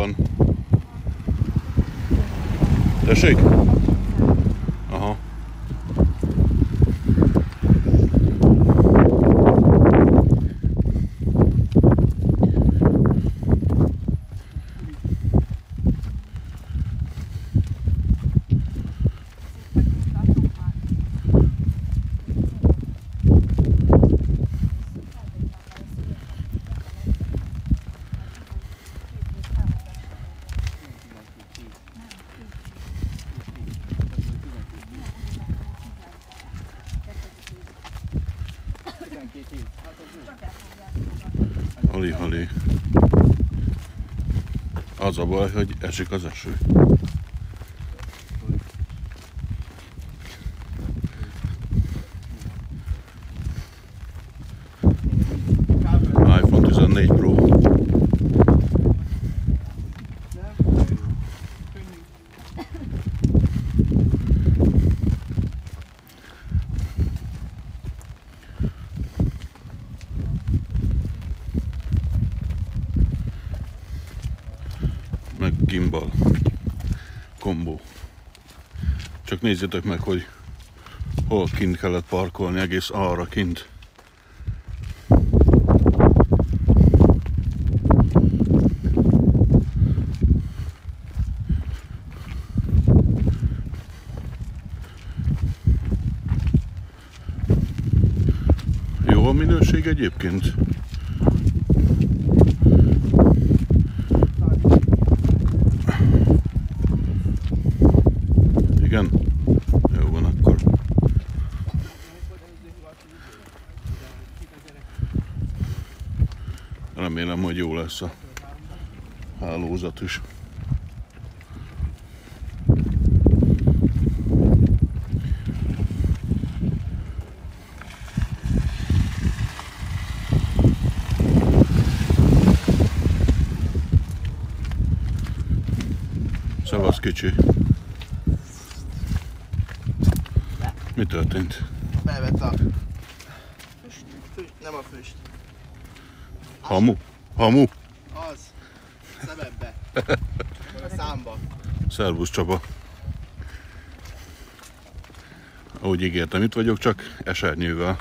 van. Tessék? Aha. Hali-hali. Az a baj, hogy esik az eső. iPhone 14 Pro. Meg gimbal kombó. Csak nézzétek meg, hogy hol kint kellett parkolni, egész arra kint. Jó a minőség egyébként. Igen? Jó van akkor. Remélem, hogy jó lesz a hálózat is. Szevasz, kicsi. Mi történt? Felvett a füst, nem a füst. Hamu? Hamu? Az. Szemedbe. A számba. Szervusz, Csaba. Ahogy ígértem, itt vagyok, csak esernyővel.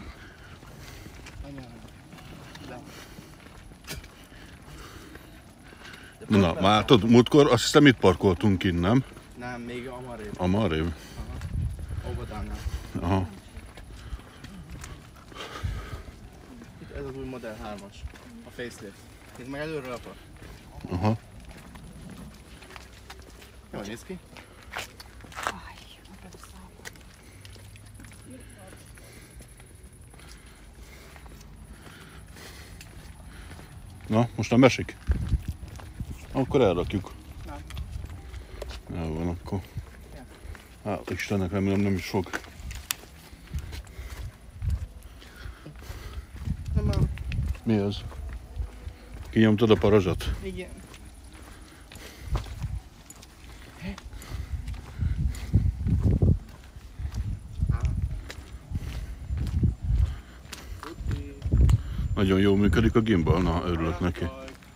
Na, már tudod, múltkor azt hiszem itt parkoltunk innen. Nem, még amarrébb. Amarrébb? Óvodánál. Aha. Itt ez az új Model 3-as. A facelift. Nézd meg előről, apa. Aha. Jól néz ki. Na, most nem esik? Akkor elrakjuk. Nem. El van akkor. Hát Istennek, remélem nem is fog. Nem a... Mi az? Kinyomtad a parazsat? Igen. Nagyon jól működik a gimbal, na örülök neki.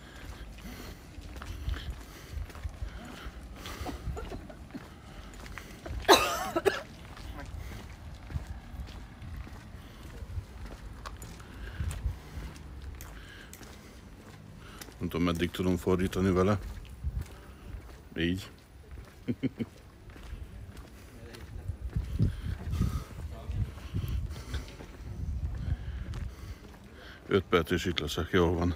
Nem tudom, meddig tudom fordítani vele. Így. 5 perc és itt leszek, jól van.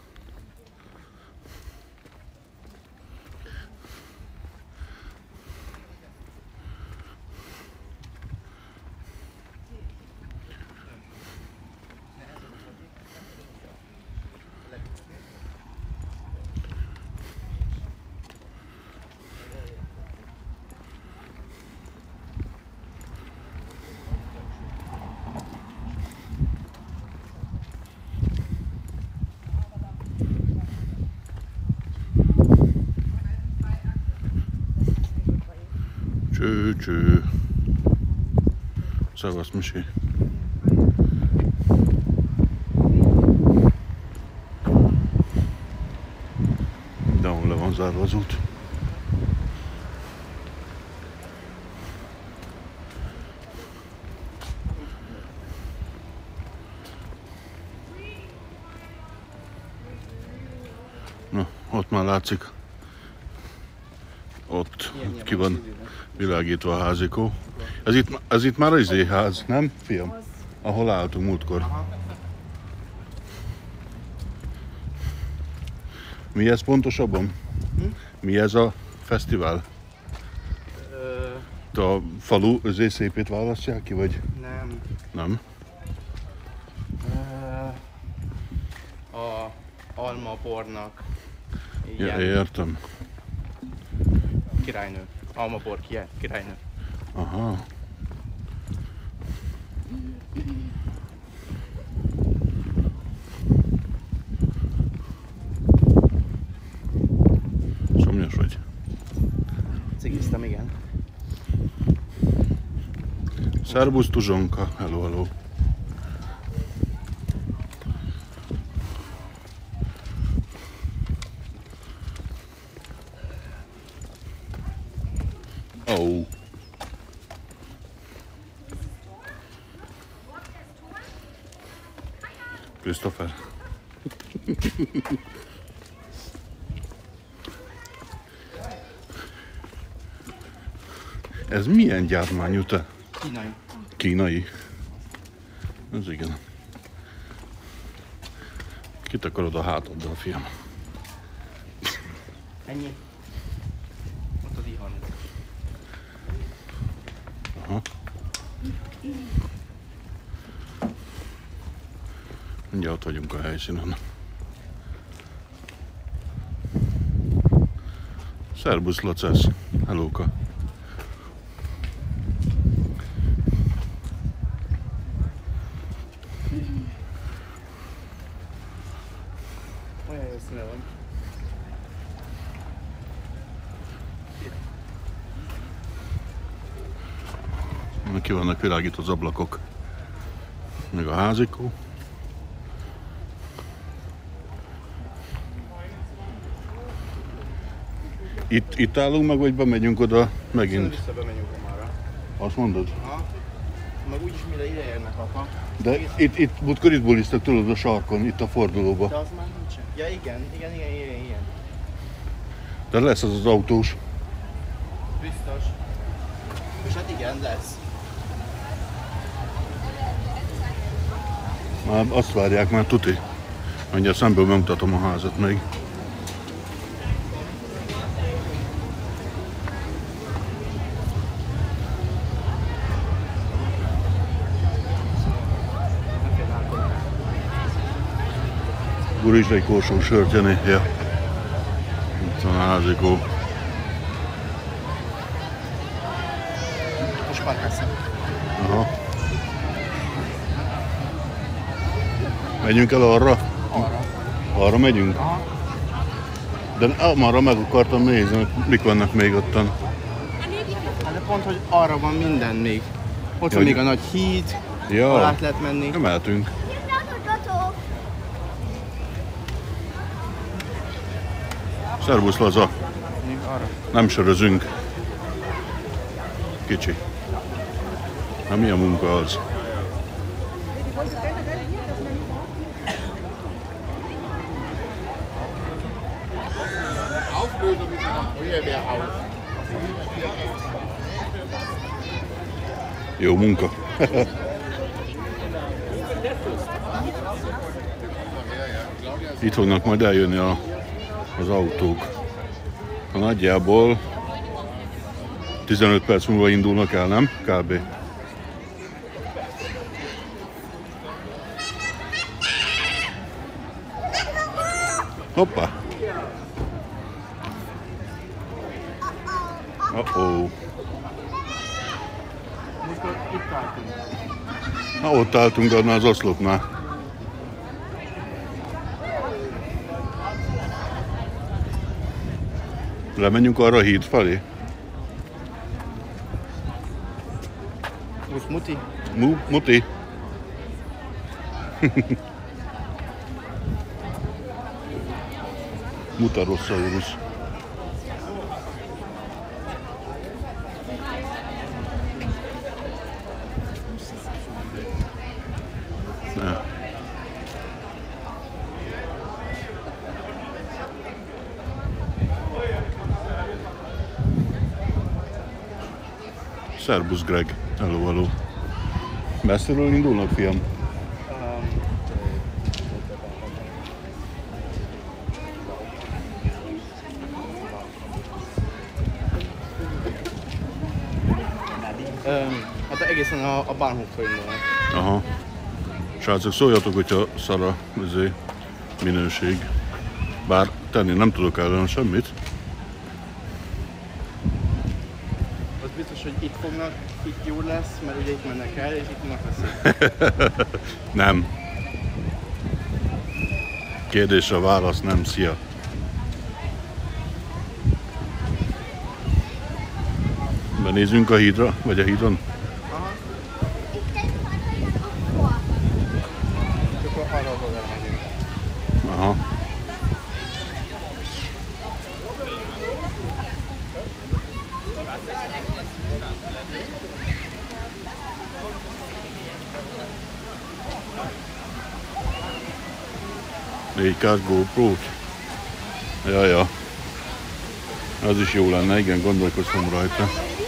Cső. Szevasz, Misi. De ahol le van bezárva az út. Na, ott már látszik. Ott ki van világítva a házikó. Ez itt már az ház, nem, fiam? Ahol álltunk múltkor. Mi ez pontosabban? Mi ez a fesztivál? A falu szépét választják ki, vagy? Nem. Nem? A almabornak Ja, értem. királynő. Almabor királynő. Aha. Szomjas vagy? Cigiztem, igen. Szerbusz Tuzsonka, hello, hello. Oh. Christopher. Ez milyen gyártmányú te? Kínai. Kínai? Ez igen. Kitakarod a hátaddal, fiam. Ennyi. Ott az I30. Aha. Mindjárt ott vagyunk a helyszínen. Szerbusz, Lacesz. Hellóka. Olyan jó színe van. Ki vannak világítva az ablakok. Meg a házikó. Itt állunk meg, vagy bemegyünk oda megint? Vissza bemegyünk Romára. Azt mondod? Aha. Meg úgyis mire ide érnek, apa. De itt múltkor itt bulisztak, tudod, a sarkon, itt a fordulóba. De az már nincsen. Ja igen. De lesz az autós. Biztos. És hát igen, lesz. Már azt várják, már tuti. Mindjárt szemből bemutatom a házat még. Gurítsd egy korsó sört, Jani. Ja. Itt van a házikó. Most már lesz. Aha. Megyünk el arra? Arra. Arra megyünk? Aha. De arra meg akartam nézni, hogy mik vannak még ottan. Hát de pont, hogy arra van minden még. Ott van Ja, még a nagy híd, Ja, alá lehet menni. nem mehetünk. Szervusz, Laza. Még arra. Nem sörözünk. Kicsi. Na mi a munka az? Jó munka. Itt fognak majd eljönni az autók. Nagyjából 15 perc múlva indulnak el, nem? Kb. Hoppá! Oh-oh. Most itt álltunk. Na, ott álltunk annál az oszlopnál. Lemenjünk arra a híd felé? Most muti. Muti? Mutarosszaurus. Szerbusz Greg. Hello, hello. Messziről indulnak, fiam? Hát egészen a Bahnhofra indulnak. Aha. Srácok, szóljatok, hogyha szar a minőség. Bár tenni nem tudok ellen semmit. Az biztos, hogy itt fognak, itt jó lesz, mert ugye itt mennek el, és itt fognak veszni. Nem. Kérdésre válasz, nem. Szia. Benézünk a hídra, vagy a hídon? Aha. Csak arra az oldalra megyünk. Aha. Légy GoPro-t. Ja. Az is jó lenne, igen, gondolkoztam rajta.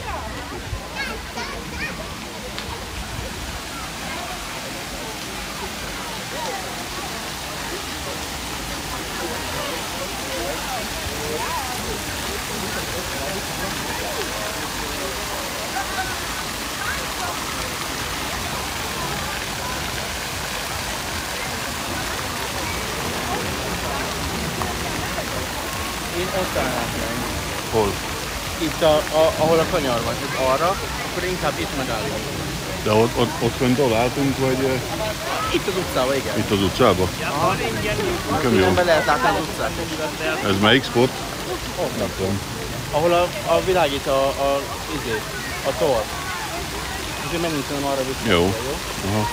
Én ott állnám meg. Hol? Itt, ahol a kanyar van, tehát arra, akkor inkább itt megállunk. De ott fönt álltunk, vagy Itt az utcában, igen. itt az utcában? Aha. Nekem jó. Különben lehet látni az utcát. Ez melyik spot? Ott. Nem tudom. Ahol a világít a tor. Úgyhogy menjünk szerintem arra vissza. Jó. Jó? Aha.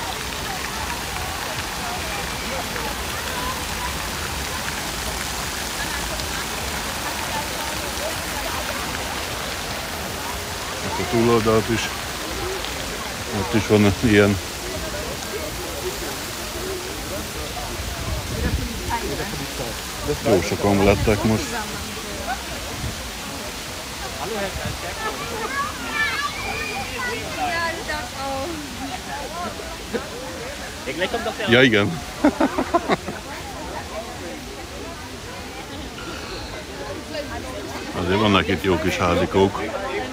A túloldalt is. Ott is van ilyen. Jó sokan lettek most. Ja, igen. Azért vannak itt jó kis házikók.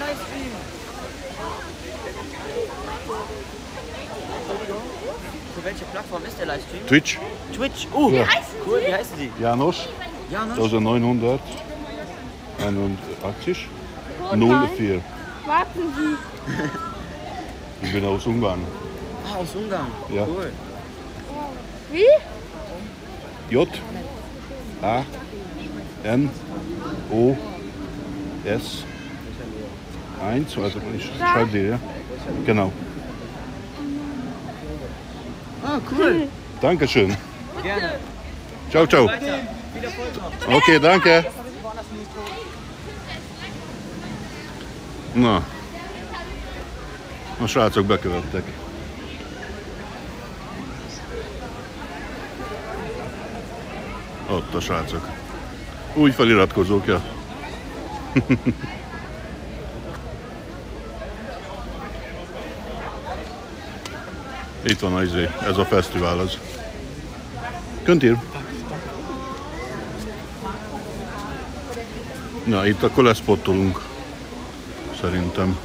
Für welche Plattform ist der Livestream? Twitch, Twitch. Ja. Cool, wie heißen Sie? János, Janusz? 1981, 04. Warten Sie. Ich bin aus Ungarn. Ah, aus Ungarn. Ja. Cool. Wie? J, A, N, O, S, 1, also ich schreibe dir, ja? Genau. Ah, cool. Dankeschön. Gerne. Ciao, ciao. Weiter. Viel Erfolg noch. Oké, danke. Na, a srácok bekövettek. Ott a srácok. Úgy feliratkozók, ja. Itt van ez a fesztivál az. Kunt hier. Na, itt akkor lespottolunk. Szerintem.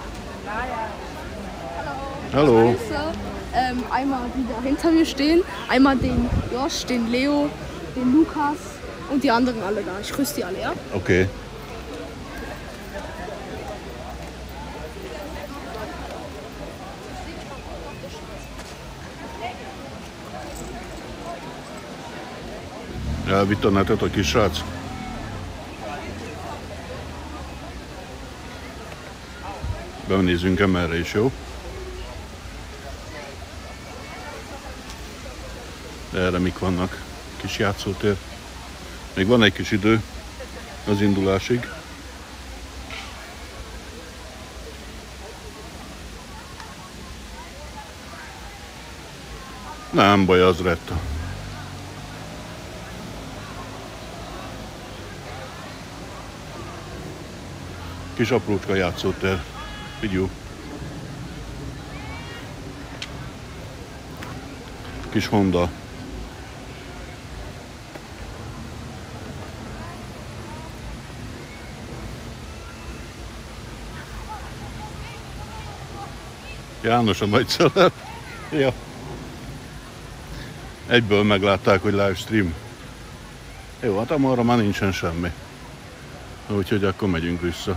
Hallo. Einmal die da hinter mir stehen, einmal den Josh, den Leo, den Lukas und die anderen alle da. Ich grüße die alle, ja? Oké. Elvitt a netet a kis srác? Benézzünk emelre is, jó? Erre mik vannak? Kis játszótér. Még van egy kis idő az indulásig. Nem baj, az retta. Kis aprócska játszótér. Figyelj. Kis Honda. János a nagy celeb. Ja. Egyből meglátták, hogy livestream. Jó, hát arra már nincsen semmi. Úgyhogy akkor megyünk vissza.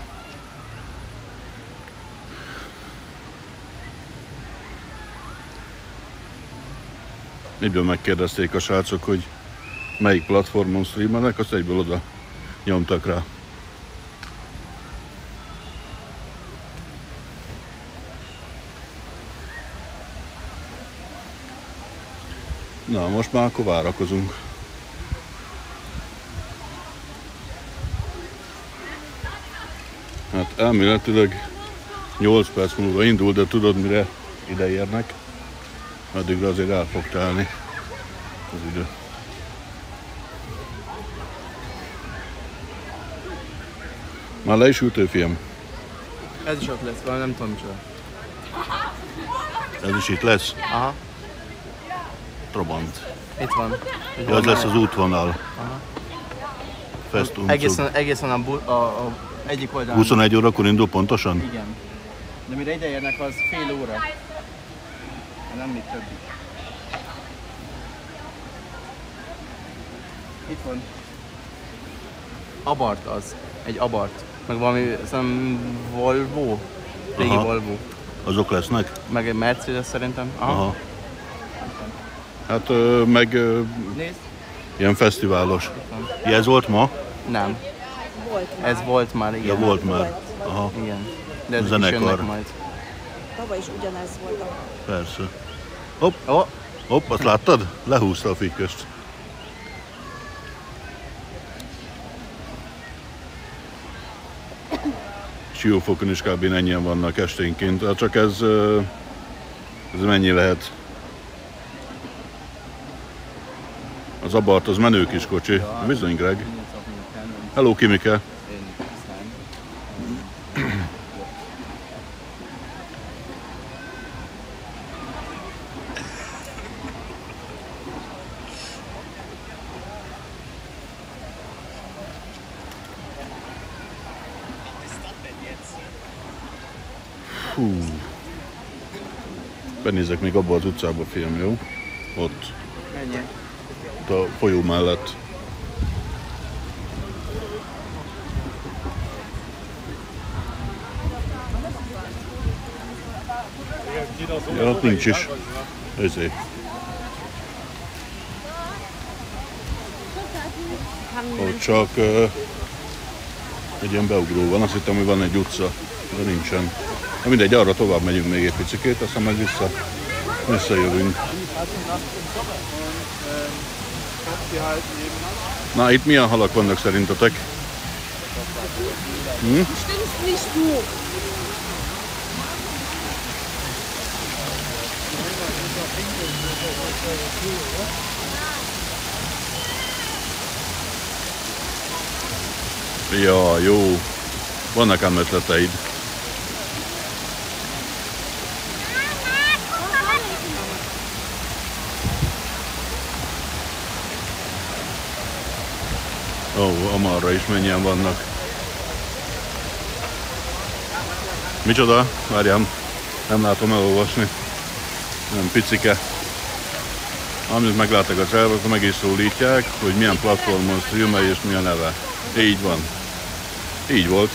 Egyből megkérdezték a srácok, hogy melyik platformon streamelnek, azt egyből oda nyomtak rá. Na, most már akkor várakozunk. Hát elméletileg 8 perc múlva indul, de tudod mire ide érnek? Addigra azért el fog telni az idő. Már le is ültél, fiam? Ez is ott lesz, valami nem tudom micsoda. Ez is itt lesz? Aha, Trabant. itt van. Ja, ez lesz az útvonal. Aha. Festumcug. Egészen a egyik oldalon. 21 órakor indul pontosan? Igen. De mire ide érnek, az fél óra. Nem még több. Itt van. Abart az. Egy Abart. Meg valami, szerintem Volvo. Régi Aha. Volvo. Azok lesznek? Meg egy Mercedes szerintem. Aha. Hát meg Nézd. ilyen fesztiválos. Itt van. Ja, ez volt ma? Nem. Volt már. Ez volt már, igen. Ja, volt már. Aha, Igen. De ezek is Zenekar. jönnek majd. Tavaly is ugyanez volt a... persze. Ó, Hopp, azt láttad? Lehúzta a fikköst. Siófokon is kb. Ennyien vannak esténként. Hát csak ez mennyi lehet? Az Abart az menő kis kocsi. Bizony, Greg. Hello, Kimike. Hú. Benézek még abba az utcába, fiam, jó? Ott, mennyi? ott a folyó mellett. Ja, ott nincs is. Ezért. Ott csak egy ilyen beugró van, azt hittem, hogy van egy utca, de nincsen. Na mindegy, arra tovább megyünk még egy picikét, aztán meg visszajövünk. Na, itt milyen halak vannak szerintetek? Bestimmt nicht so. Ja, jó. Vannak ám ötleteid. Ó, amarra is mennyien vannak. Micsoda? Várjám, nem látom elolvasni. Nem picike. Amit megláttak a celebek, akkor meg is szólítják, hogy milyen platformon streamel és mi a neve. Így van. Így volt.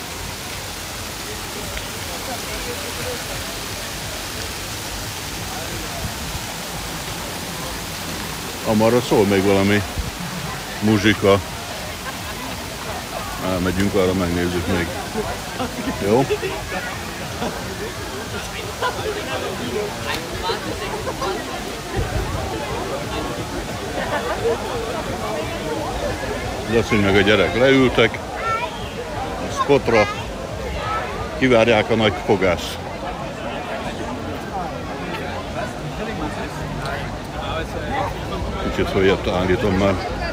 Amarra szól még valami muzsika. Elmegyünk arra, megnézzük még. Jó? Az asszony meg a gyerek leültek a spotra, kivárják a nagy fogást. Kicsit följebb állítom már.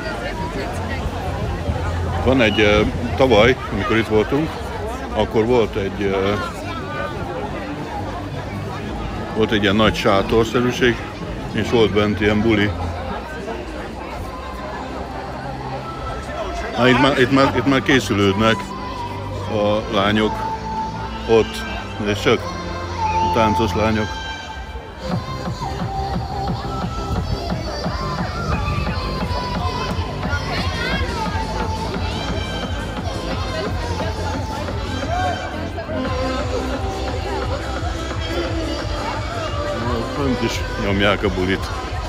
Van egy, tavaly, amikor itt voltunk, akkor volt egy ilyen nagy sátorszerűség, És volt bent ilyen buli. Itt már készülődnek a lányok ott, és csak a táncos lányok. Fönt is nyomják a bulit.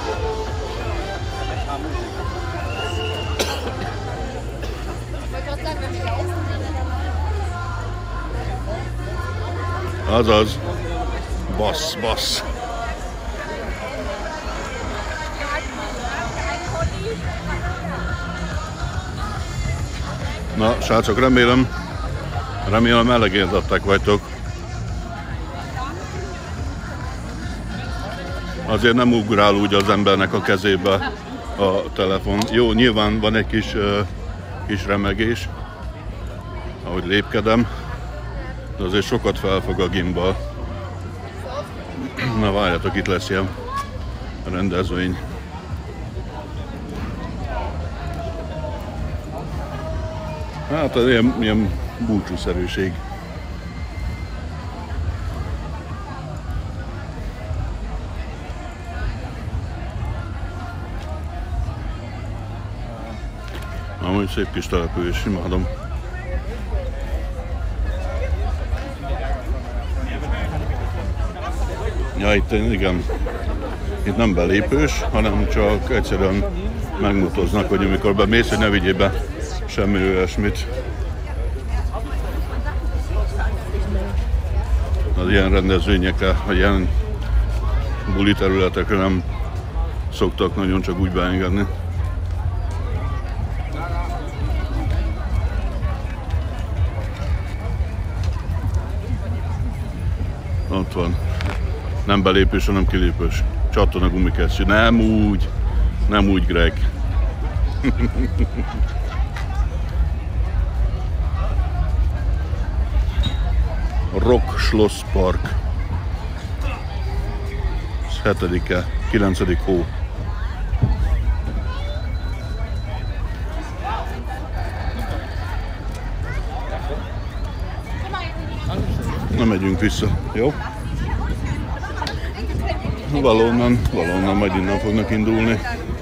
Azaz. Bassz. Na, srácok, remélem elegedettek vagytok. Azért nem ugrál úgy az embernek a kezébe a telefon. Jó, nyilván van egy kis remegés, ahogy lépkedem, de azért sokat felfog a gimbal. Na várjatok, itt lesz ilyen rendezvény. Hát ez ilyen búcsúszerűség. Amúgy szép kis település, imádom. Ja, itt igen. Itt nem belépős, hanem csak egyszerűen megmutatnak, hogy amikor bemész, hogy ne vigyél be semmi olyasmit. Az ilyen rendezvényekre, vagy ilyen buli területekre nem szoktak nagyon csak úgy beengedni. Ott van. Nem belépős, hanem kilépős. Csattan a gumikesztyű. Nem úgy, Greg. Rock Schloss Park. 7-e, 9. hó. Na, megyünk vissza, jó? Valóban majd innen fognak indulni.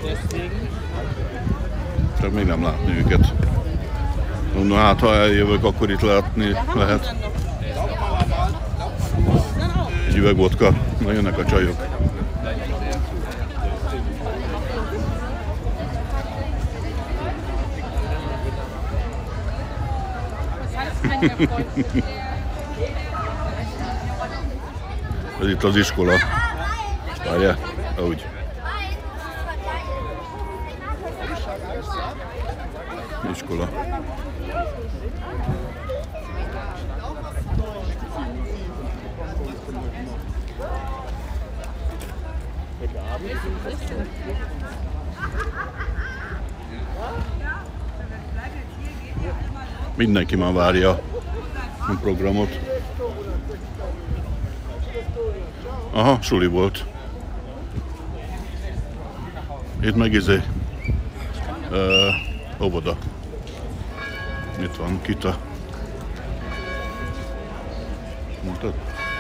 Csak még nem látni őket. Mondom, hát ha eljövök, akkor itt látni lehet. Egy üveg vodka. Na, jönnek a csajok. Ez itt az iskola. Várjál, ahogy. Iskola. Mindenki már várja a programot. Aha, suli volt. Itt meg óvoda. Itt van Kita. Mondtad?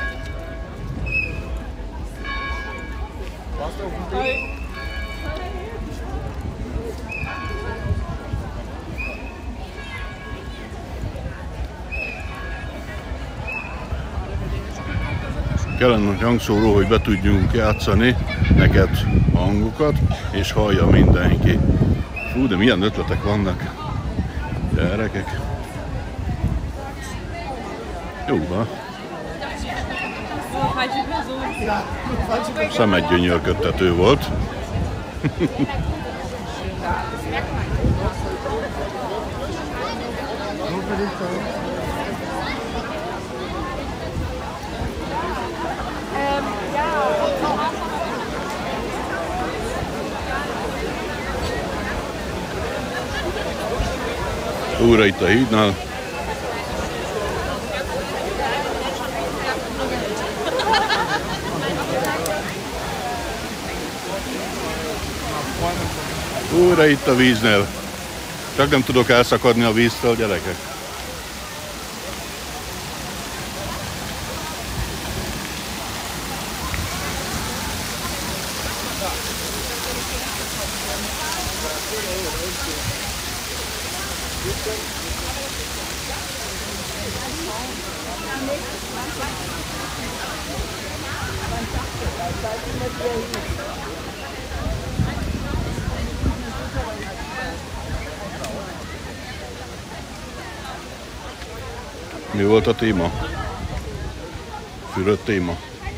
Kellene egy hangszóró, hogy be tudjunk játszani neked hangokat, és hallja mindenki. Fú, de milyen ötletek vannak, gyerekek. Jó van. Szemedgyönyörködtető volt. Újra itt a hídnál. Újra itt a víznél. Csak nem tudok elszakadni a víztől, gyerekek. Mi volt a téma? Fürödt téma.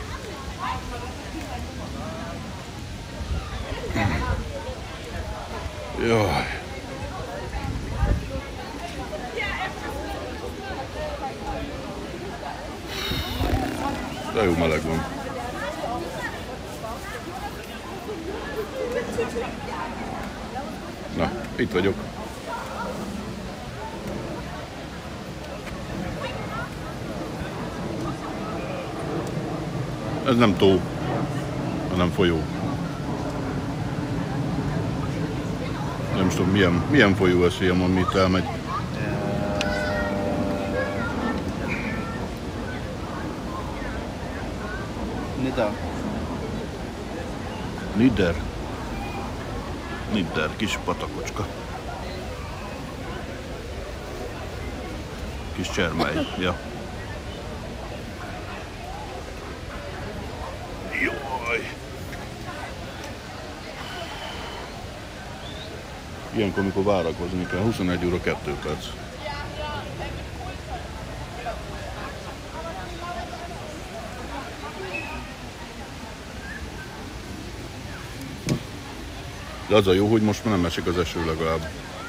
Jaj. De jó meleg van. Na, itt vagyok. Ez nem tó, hanem folyó. Nem is tudom, milyen folyó ez, ilyen, amit elmegy. Nida. Nidder. Nidder, kis patakocska. Kis csermely, ja. Jaj! Ilyenkor, amikor várakozni kell, 21 óra 2 perc. De az a jó, hogy most már nem esik az eső legalább.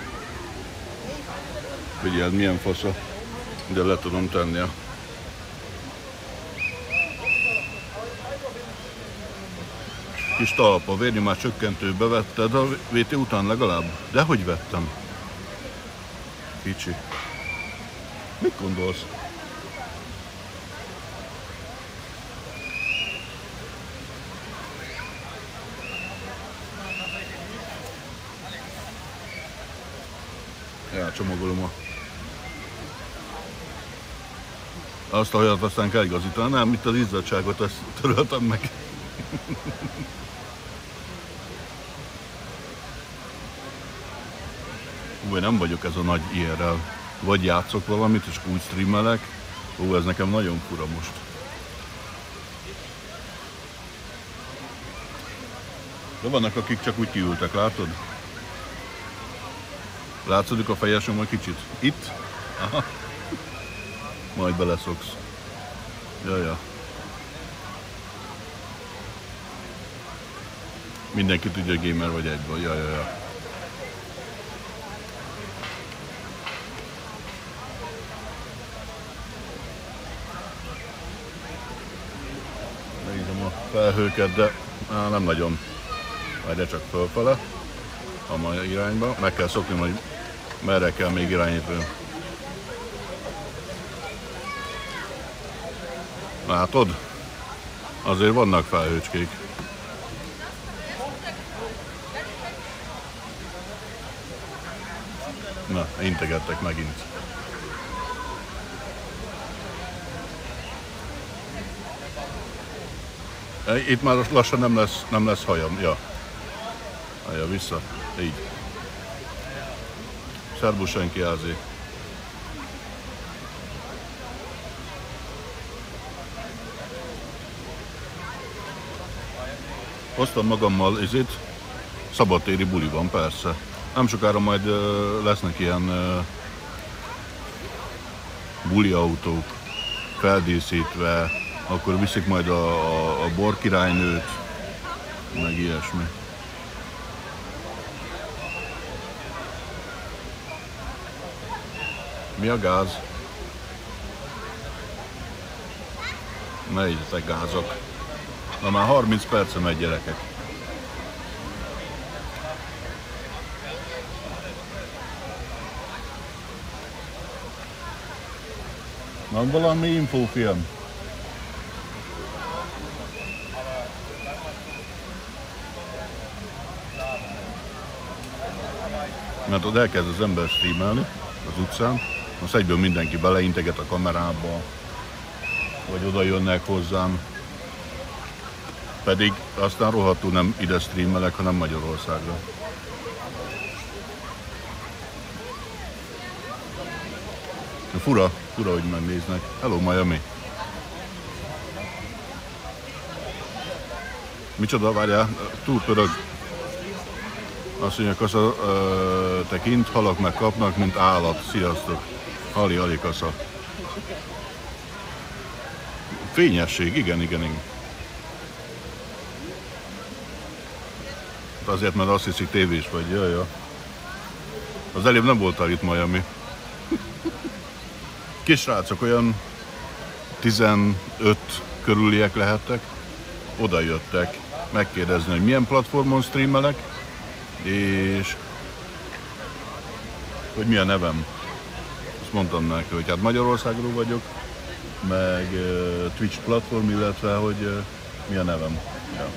Figyeld, milyen fasza. De le tudom tenni a... Kis talpa, vérnyomás csökkentőbe vetted a VT után legalább? Dehogy vettem? Kicsi. Mit gondolsz? Elcsomagolom azt a hajat, aztán kell igazítani. Nem, itt az izzadságot, ezt töröltem meg. Úgy nem vagyok ez a nagy ilyenrel. Vagy játszok valamit, és úgy streamelek. Ez nekem nagyon fura most. De vannak, akik csak úgy kiültek, látod? Látszódik a fejesom egy kicsit? Itt? Aha. Majd beleszoksz. Jaja. Mindenki tudja, hogy gamer vagy egyben. Jajaja. Megnézem a felhőket, de nem nagyon. Majd csak fölfele. A mai irányba. Meg kell szokni, hogy merre kell még irányítani. Látod? Azért vannak felhőcskék. Na, integettek megint. Itt már lassan nem lesz hajam. Ja. Haja vissza. Így. Szerbusz senki ázé. Hoztam magammal izét, szabadtéri buli van, persze. Nem sokára majd lesznek ilyen buli autók, feldíszítve, akkor viszik majd a borkirálynőt, meg ilyesmi. Mi a gáz? Ne igyetek gázok. Na már 30 perce megy, gyerekek. Van valami infófilm? Mert ott elkezd az ember streamelni az utcán, azt egyből mindenki beleinteget a kamerába, vagy oda jönnek hozzám. Pedig aztán rohadtul nem ide streamelek, hanem Magyarországra. Fura, hogy megnéznek. Hello Miami! Micsoda, várjál, túl pörög. Azt mondja, te kint halak meg kapnak, mint állat. Sziasztok! Ali kasza. Fényesség, igen. Azért, mert azt hiszik tévés vagy, ja. Az előbb nem voltál itt Miami. Kisrácok olyan 15 körüliek lehettek, oda jöttek megkérdezni, hogy milyen platformon streamelek, és hogy mi a nevem. Azt mondtam neki, hogy hát Magyarországról vagyok, meg Twitch platform, illetve hogy mi a nevem. Ja.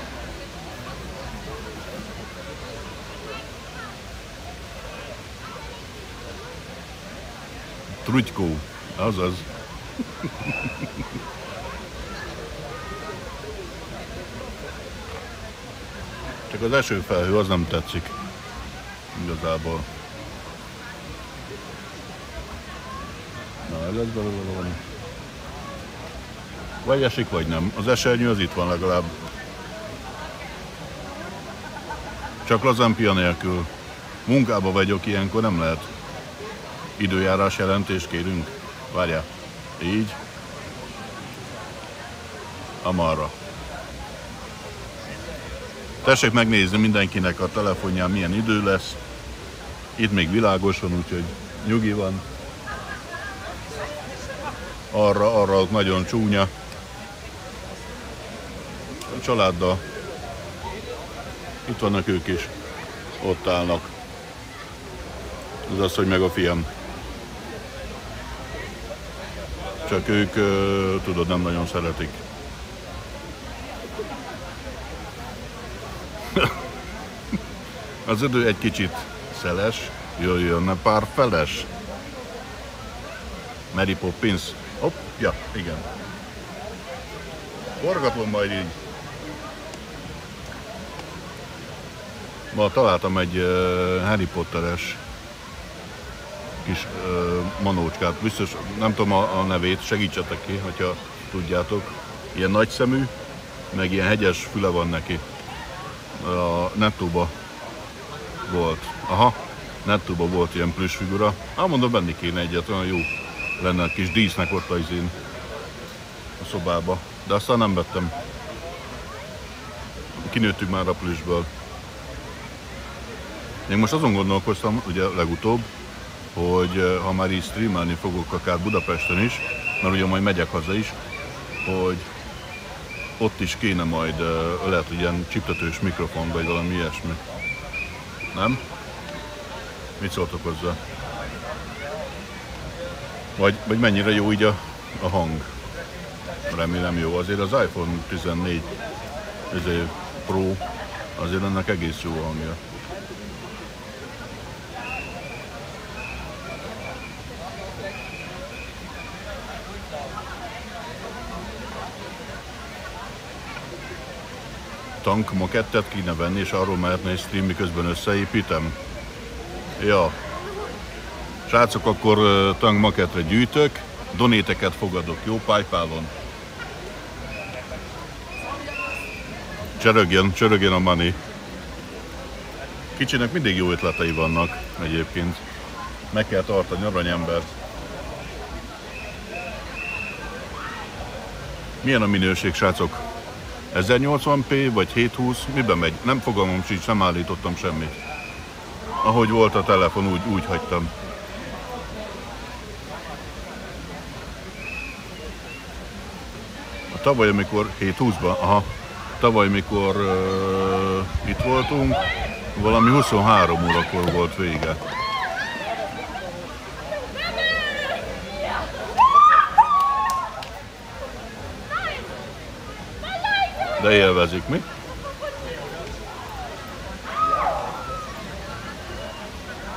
Trutykó, azaz. Csak az esőfelhő az nem tetszik. Igazából. Na, ez lesz belőle valami. Vagy esik, vagy nem. Az esernyő az itt van legalább. Csak lazampia nélkül. Munkába vagyok, ilyenkor nem lehet. Időjárás jelentést kérünk. Várjál. Így. Amarra. Tessék megnézni mindenkinek a telefonján milyen idő lesz. Itt még világos van, úgyhogy nyugi van. Arra nagyon csúnya. A családdal. Itt vannak ők is. Ott állnak. Az asszony meg a fiam. Csak ők, tudod, nem nagyon szeretik. Az idő egy kicsit szeles, jöjjön pár feles. Mary Poppins. Hopp, ja, igen. Forgatlom majd így. Ma találtam egy Harry Potteres kis manócskát, biztos nem tudom a nevét, segítsetek ki, hogyha tudjátok. Ilyen nagyszemű, meg ilyen hegyes füle van neki. A Nettóba volt. Aha, Nettóba volt ilyen plüss figura. Mondom, venni kéne egyet, olyan jó lenne a kis dísznek ott az én a szobába. De aztán nem vettem. Kinőttük már a plüssből. Én most azon gondolkoztam, ugye legutóbb, hogy ha már így streamelni fogok akár Budapesten is, mert ugye majd megyek haza is, hogy ott is kéne majd lehet, hogy ilyen csiptetős mikrofon, vagy valami ilyesmi. Nem? Mit szóltok hozzá? Vagy mennyire jó így a hang? Remélem jó. Azért az iPhone 14 Pro, azért ennek egész jó a hangja. Tank makettet kéne venni, és arról mehetne egy stream, miközben összeépítem. Ja. Srácok, akkor tank makettre gyűjtök, donéteket fogadok, jó? PayPal-on. Csörögjön a money. Kicsinek mindig jó ötletei vannak egyébként. Meg kell tartani aranyembert. Milyen a minőség, srácok? 1080p vagy 720? Miben megy? Nem fogalmam sincs, nem állítottam semmit. Ahogy volt a telefon, úgy hagytam. Tavaly, amikor 720-ban, tavaly, mikor itt voltunk, valami 23 órakor volt vége. De élvezik, mi?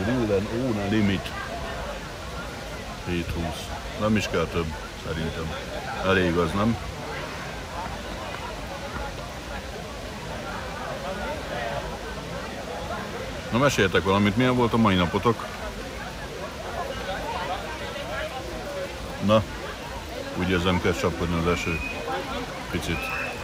Grillen ohne Limit. 7-20. Nem is kell több, szerintem. Elég az, nem? Na, meséljetek valamit, milyen volt a mai napotok? Na, úgy érzem, kezd csapkodni az eső. Picit.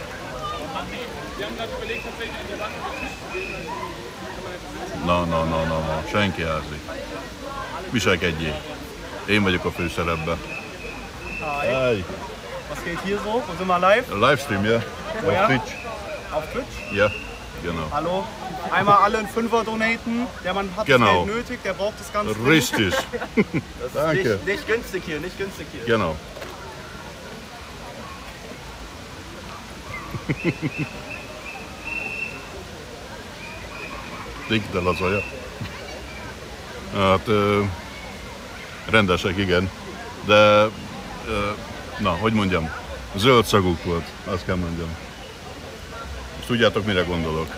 Na, senki házi. Viselkedjél. Én vagyok a főszerepben. Hi. Was geht hier so? Wo sind wir live? Livestream, ja? Wo, ja? Auf Twitch. Auf Twitch? Ja, genau. Hallo? Einmal alle einen Fünfer donaten. Der Mann hat Genau. das Geld nötig, der braucht das Ganze. Richtig. Danke. Nicht günstig hier, nicht günstig hier. Genau. Digital az aja. Hát rendesek, igen. De na, hogy mondjam, zöld szaguk volt, azt kell mondjam. És tudjátok, mire gondolok?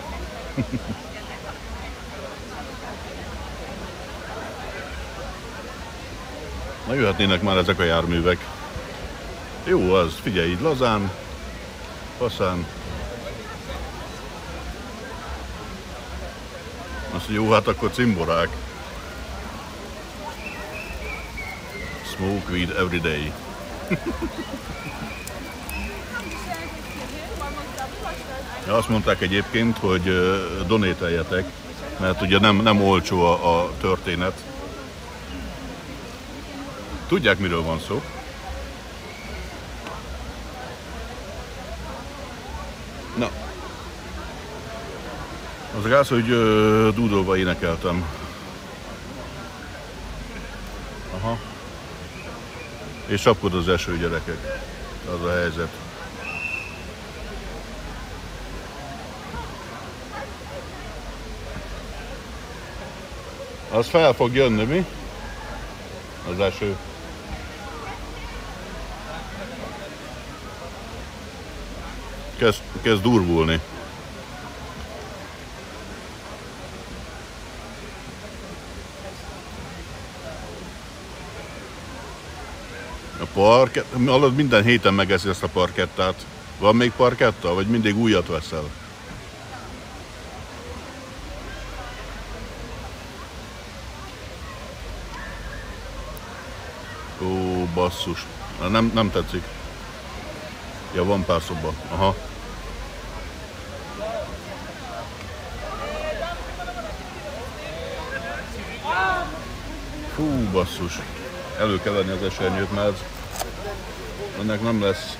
Na, jöhetnének már ezek a járművek. Jó az, figyelj, így lazán, faszán. Azt mondja, jó, hát akkor cimborák. Smoke weed every day. Ja, azt mondták egyébként, hogy donételjetek, mert ugye nem olcsó a történet. Tudják, miről van szó? Na. Az gáz, hogy dúdolva énekeltem. Aha. És csapkod az eső, gyerekek. Az a helyzet. Az fel fog jönni, mi? Az eső. Kezd durvulni. A parkett, hallod, minden héten megeszi ezt a parkettát. Van még parketta, vagy mindig újat veszel? Ó, basszus. Nem tetszik. Ja, van pár szoba. Aha. Fú, basszus. Elő kell venni az esernyőt, mert ennek nem lesz.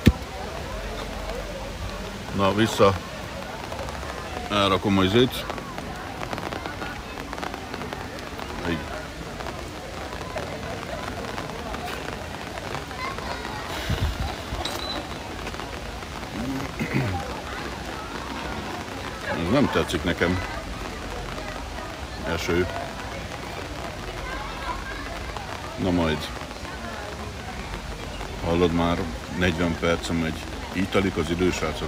Na, vissza. Elrakom az itt. Így. Ez nem tetszik nekem. Eső. Na majd. Hallod, már 40 percem megy. Így telik az idő, srácok.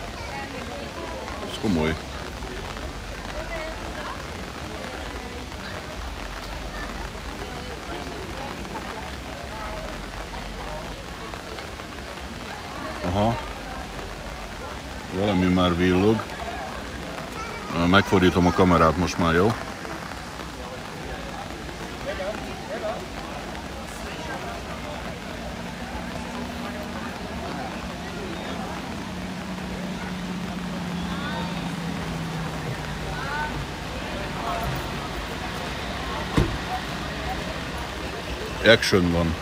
Ez komoly. Aha. Valami már villog. Megfordítom a kamerát most már, jó? Action van.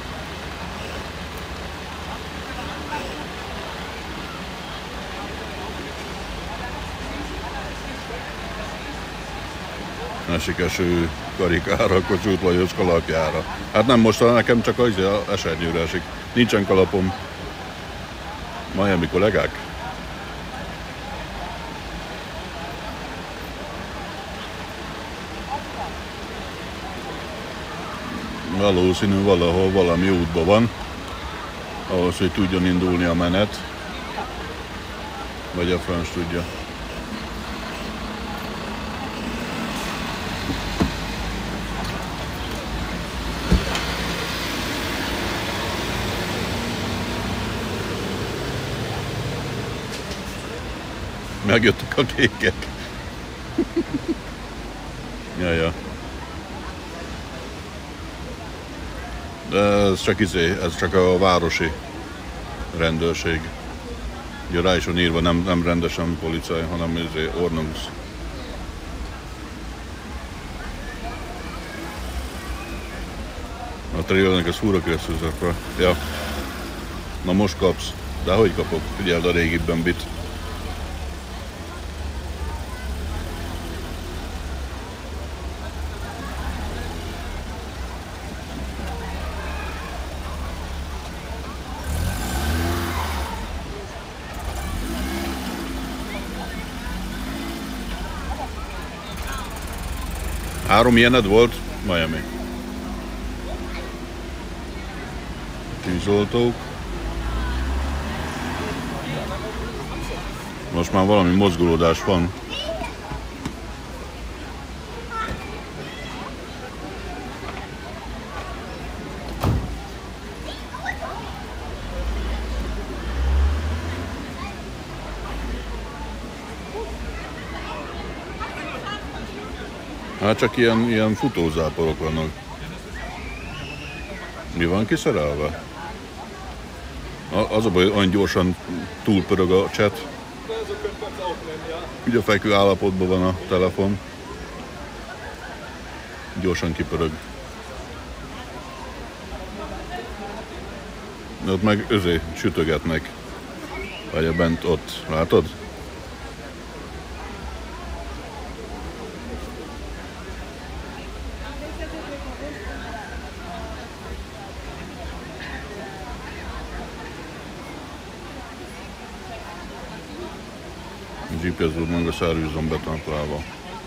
Esik eső karikára, Kossuth Lajos kalapjára. Hát nem most, nekem csak az esernyőre esik. Nincsen kalapom. Miami kollégák. Valószínű valahol valami útban van, ahhoz, hogy tudjon indulni a menet. Vagy a franc tudja. megjöttek a kékek. Ja. De ez csak a városi rendőrség. Ugye rá is van írva, nem rendesen policaj, hanem Ordnungs. A trailnek ez húra keresztülzakva. Ja. Na most kapsz. De hogy kapok? Figyeld a régi Bambit. Három ilyened volt? Miami. Tűzoltók. Most már valami mozgolódás van. Hát csak ilyen futózáporok vannak. Mi van kiszerelve? Az a baj, hogy olyan gyorsan túlpörög a chat. Ugye fekvő állapotban van a telefon. Gyorsan kipörög. De ott meg sütögetnek. Vagy bent ott. Látod? GPS volt meg a szervizon betáplálva.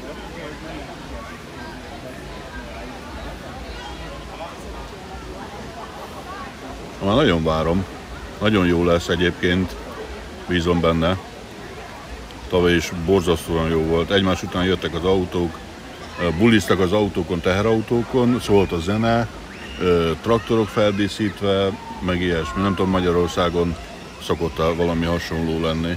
Már nagyon várom. Nagyon jó lesz egyébként. Bízom benne. Tavaly is borzasztóan jó volt. Egymás után jöttek az autók. Buliztak az autókon, teherautókon. Szólt a zene. Traktorok feldíszítve. Meg ilyesmi. Nem tudom, Magyarországon szokott valami hasonló lenni.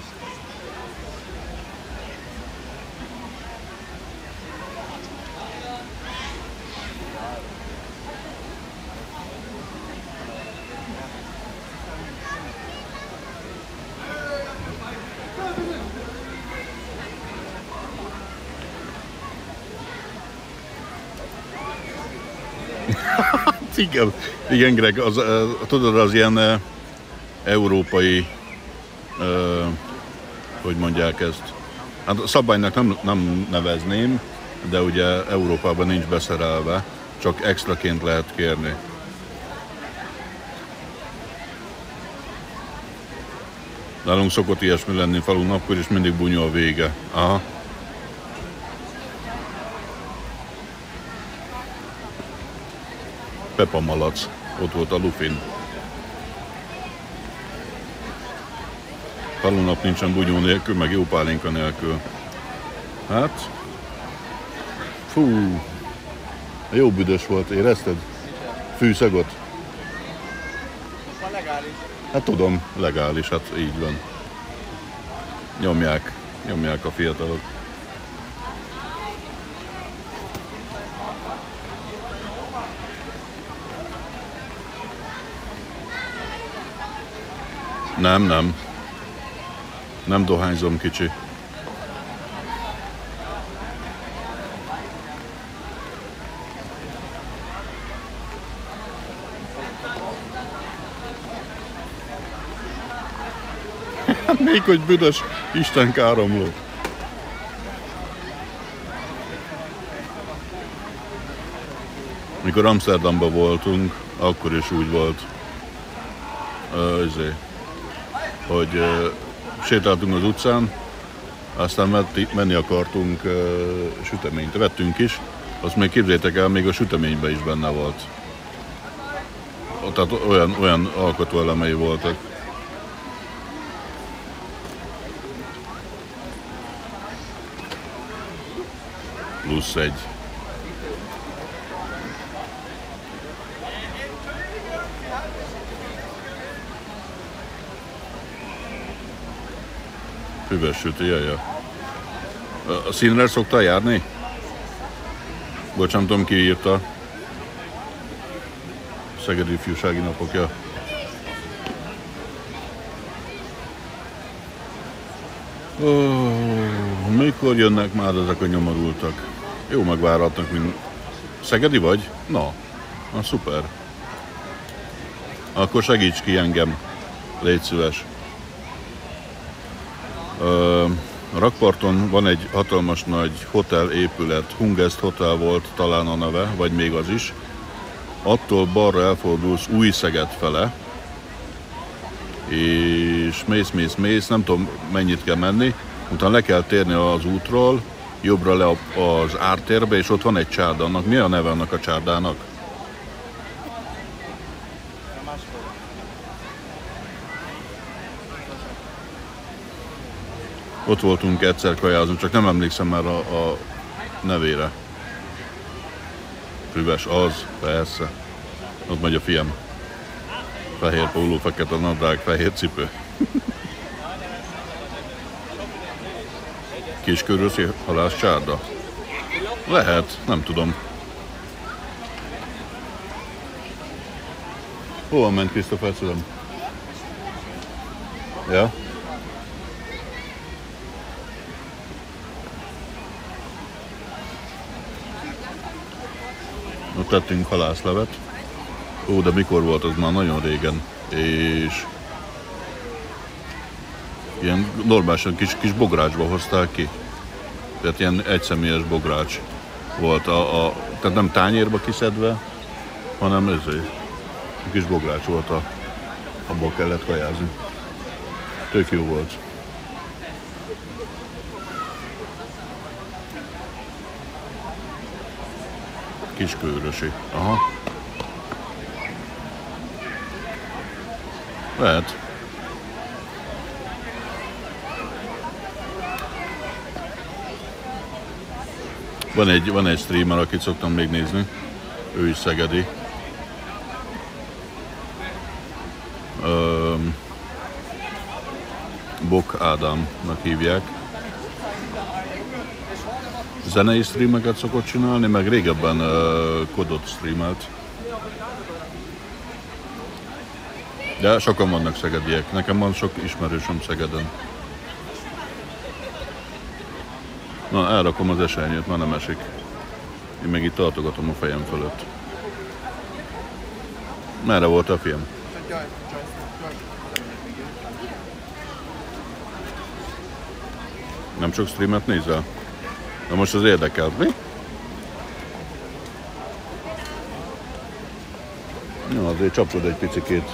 Igen, Greg, tudod, az ilyen európai, hogy mondják ezt, hát a szabálynak nem nevezném, de ugye Európában nincs beszerelve, csak extraként lehet kérni. Nálunk szokott ilyesmi lenni falun, akkor is mindig bunyó a vége. Aha. Peppa malac, ott volt a lufin. Falunap nincsen bunyó nélkül, meg jó pálinka nélkül. Hát, fú, jó büdös volt, érezted? Fűszagot? Hát tudom, legális, hát így van. Nyomják a fiatalok. Nem dohányzom, kicsi. Még hogy büdös, Isten káromló. Mikor Amsterdamban voltunk, akkor is úgy volt, hogy sétáltunk az utcán, aztán menni akartunk süteményt. Vettünk is, azt még képzeljétek el, még a süteményben is benne volt. Tehát olyan alkotóelemei voltak. Plusz egy. Füves sütő, jaj. A színre szoktál járni? Bocs, nem tudom, ki írta. Szegedi Ifjúsági Napokja. Mikor jönnek már ezek a nyomorultak? Jó megvárhatnak, mint... Szegedi vagy? Na, szuper. Akkor segíts ki engem. Légy szíves. A rakparton van egy hatalmas nagy hotelépület, Hungest Hotel volt talán a neve, vagy még az is. Attól balra elfordulsz Új-Szeged fele, és mész, nem tudom mennyit kell menni, utána le kell térni az útról, jobbra le az ártérbe, és ott van egy csárda. Annak mi a neve annak a csárdának? Ott voltunk egyszer kajázni, csak nem emlékszem már a nevére. Füves, az, persze. Ott megy a fiam. Fehér póló, fekete nadrág, fehér cipő. Kiskörösi halászcsárda? Lehet, nem tudom. Hova ment Krisztofer szülem? Ja? Ott tettünk halászlevet. Ó, de mikor volt, az már nagyon régen. És ilyen normálisan kis bográcsba hozták ki. Tehát ilyen egyszemélyes bogrács volt. Tehát nem tányérba kiszedve, hanem ezért. Kis bogrács volt, abból kellett kajázni. Tök jó volt. Kiskőrösi. Aha. Lehet. Van egy streamer, akit szoktam még nézni. Ő is szegedi. Bok Ádámnak hívják. Zenei streameket szokott csinálni, meg régebben kodot streamelt. De sokan vannak szegediek. Nekem van sok ismerősöm Szegeden. Na, elrakom az esernyőt, már nem esik. Én meg itt tartogatom a fejem fölött. Merre volt a film? Nem sok streamet nézel? Na most az érdekel, mi? Ja, azért csapod egy picikét.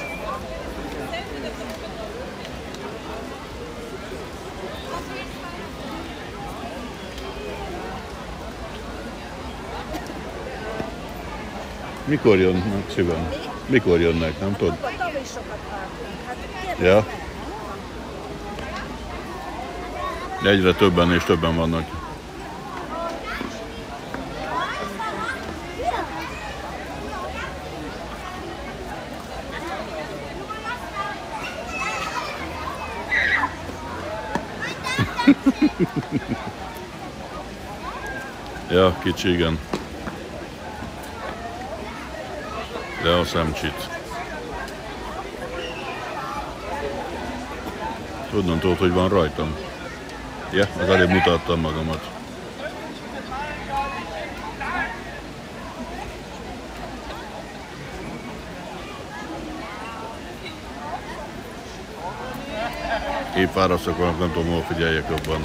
Mikor jönnek, szívem? Mikor jönnek, nem tudod? Tavaly sokat vártunk. Hát kérdezik. Ja. Egyre többen és többen vannak. Ja, kicsi, igen. De a szemcsit. Tudod, hogy van rajtam? Ja, az előbb mutattam magamat. Épp fárasztok vannak, nem tudom, hol figyeljek jobban.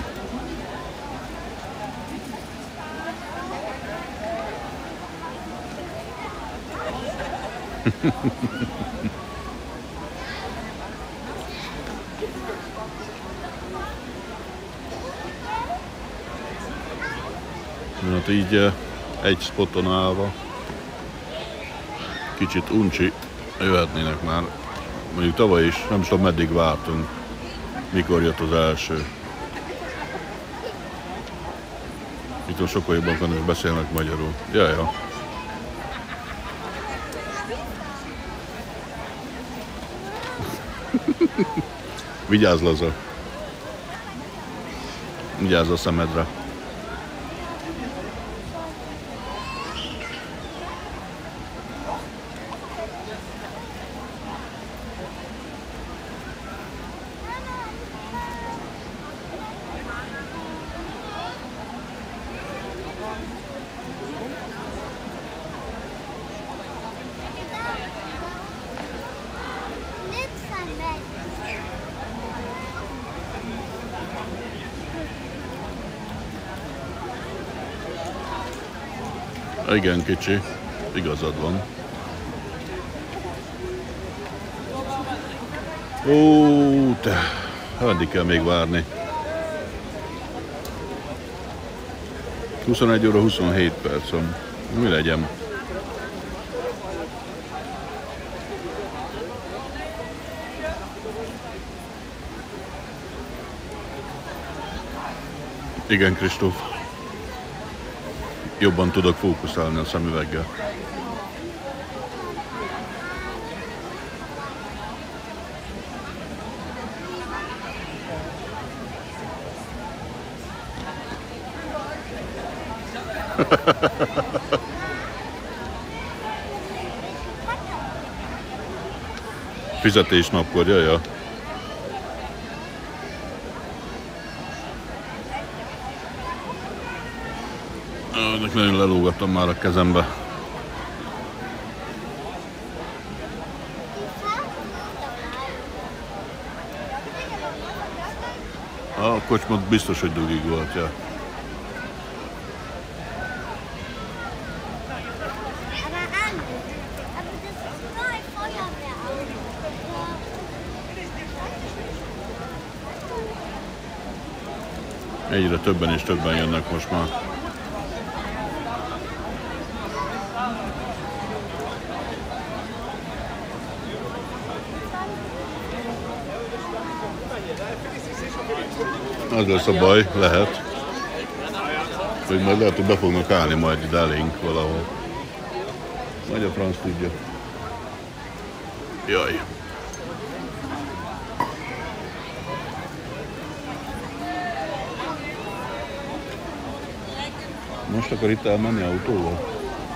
Hát így egy spoton állva kicsit uncsi jöhetnének már. Mondjuk tavaly is, nem tudom meddig vártunk, mikor jött az első. Itt a sokaikban is beszélnek magyarul. Ja. Vigyázz, Laza! Vigyázz a szemedre. Igen, kicsi. Igazad van. Ó, te. Addig kell még várni. 21 óra 27 percen. Mi legyen? Igen, Kristóf. Jobban tudok fókuszálni a szemüveggel. Fizetésnapkor, jaja. Ennek nagyon lelógattam már a kezembe. A kocsmat biztos, hogy dugig volt, ja. Egyre többen és többen jönnek most már. Az lesz a baj, lehet, hogy majd lehet, hogy be fognak állni majd ide elénk valahol. Majd a franc tudja. Jaj. Most akar itt elmenni autóval?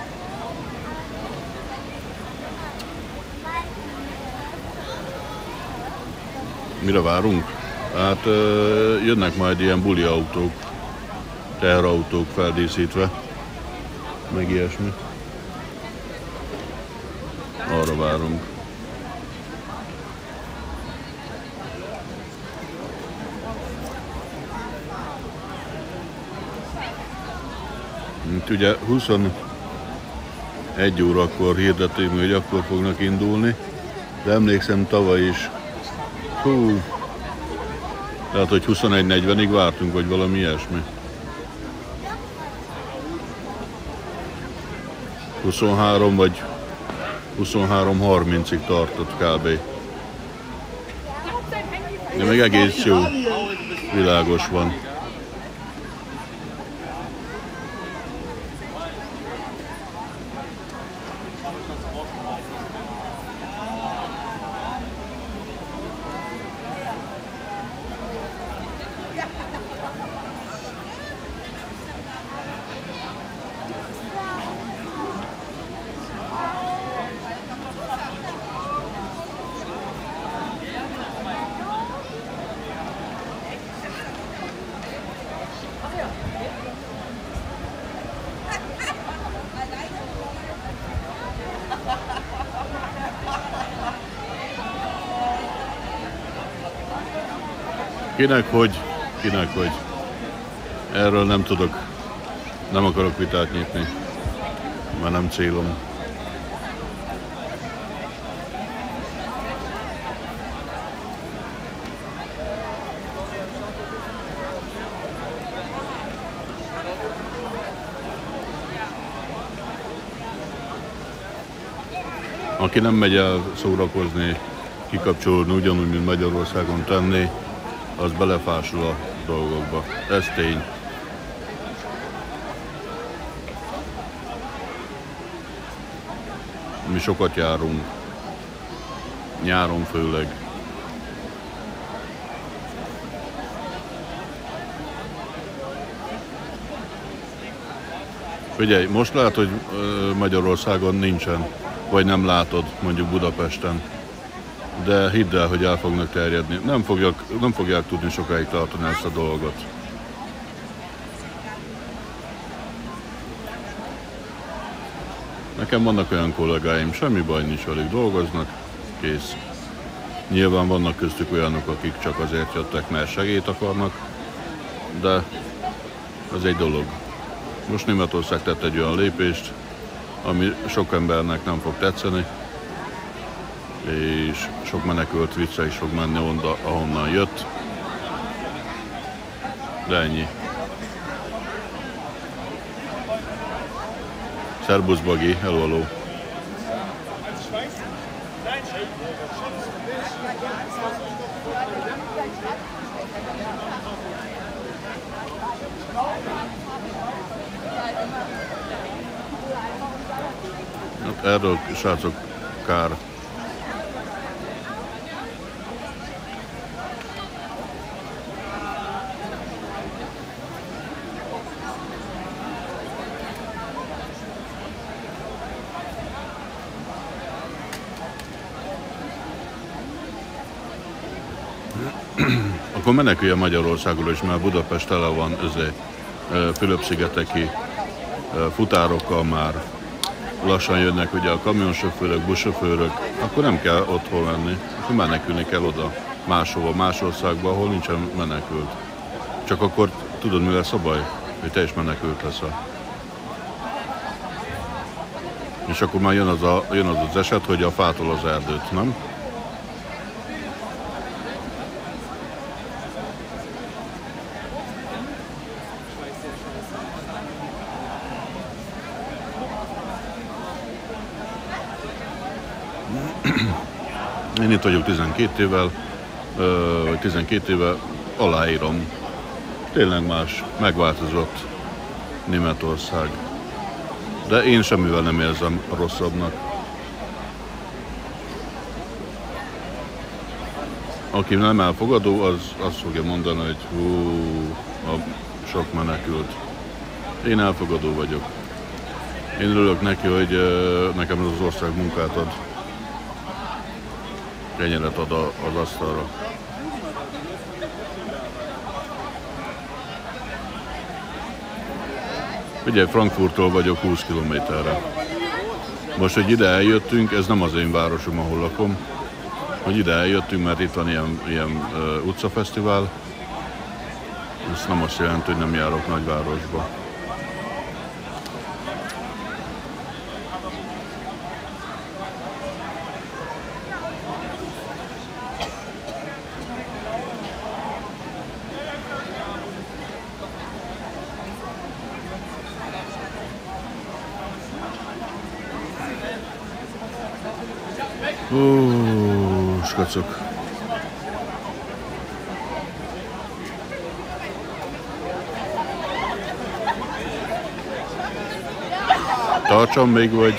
Mire várunk? Hát jönnek majd ilyen buli autók, teherautók feldíszítve, meg ilyesmi. Arra várunk. Ugye 21 órakor hirdették, hogy akkor fognak indulni, de emlékszem tavaly is. Hú, tehát, hogy 21:40-ig vártunk, vagy valami ilyesmi. 23 vagy 23:30-ig tartott kb. De még egész jó, világos van. Kinek hogy. Erről nem tudok, nem akarok vitát nyitni, már nem célom. Aki nem megy el szórakozni, kikapcsolódni ugyanúgy, mint Magyarországon tenni, az belefásul a dolgokba. Ez tény. Mi sokat járunk. Nyáron főleg. Figyelj, most látod, hogy Magyarországon nincsen, vagy nem látod, mondjuk Budapesten. De hidd el, hogy el fognak terjedni. Nem fogják tudni sokáig tartani ezt a dolgot. Nekem vannak olyan kollégáim, semmi baj nincs velük, dolgoznak, kész. Nyilván vannak köztük olyanok, akik csak azért jöttek, mert segélyt akarnak, de ez egy dolog. Most Németország tett egy olyan lépést, ami sok embernek nem fog tetszeni, és sok menekült vissza is fog menni onda, ahonnan jött. De ennyi. Szerbusz Bagi, hello. Hát erről, srácok, kár. Akkor menekülje Magyarországról is, mert Budapest tele van Fülöp-szigeteki futárokkal már. Lassan jönnek ugye a kamionsofőrök, buszsofőrök, akkor nem kell otthon lenni, akkor menekülni kell oda, máshova, más országba, ahol nincsen menekült. Csak akkor tudod, mi lesz a baj? Hogy te is menekült leszel. És akkor már jön az eset, hogy a fától az erdőt, nem? Én itt vagyok 12 éve, aláírom. Tényleg más, megváltozott Németország. De én semmivel nem érzem rosszabbnak. Aki nem elfogadó, az azt fogja mondani, hogy a sok menekült. Én elfogadó vagyok. Én örülök neki, hogy nekem ez az ország munkát ad. Kenyeret ad az asztalra. Ugye Frankfurttól vagyok 20 kilométerre. Most, hogy ide eljöttünk, ez nem az én városom, ahol lakom, hogy ide eljöttünk, mert itt van ilyen utcafesztivál. Ez nem azt jelenti, hogy nem járok nagyvárosba. Skacok. Tartsam még, vagy?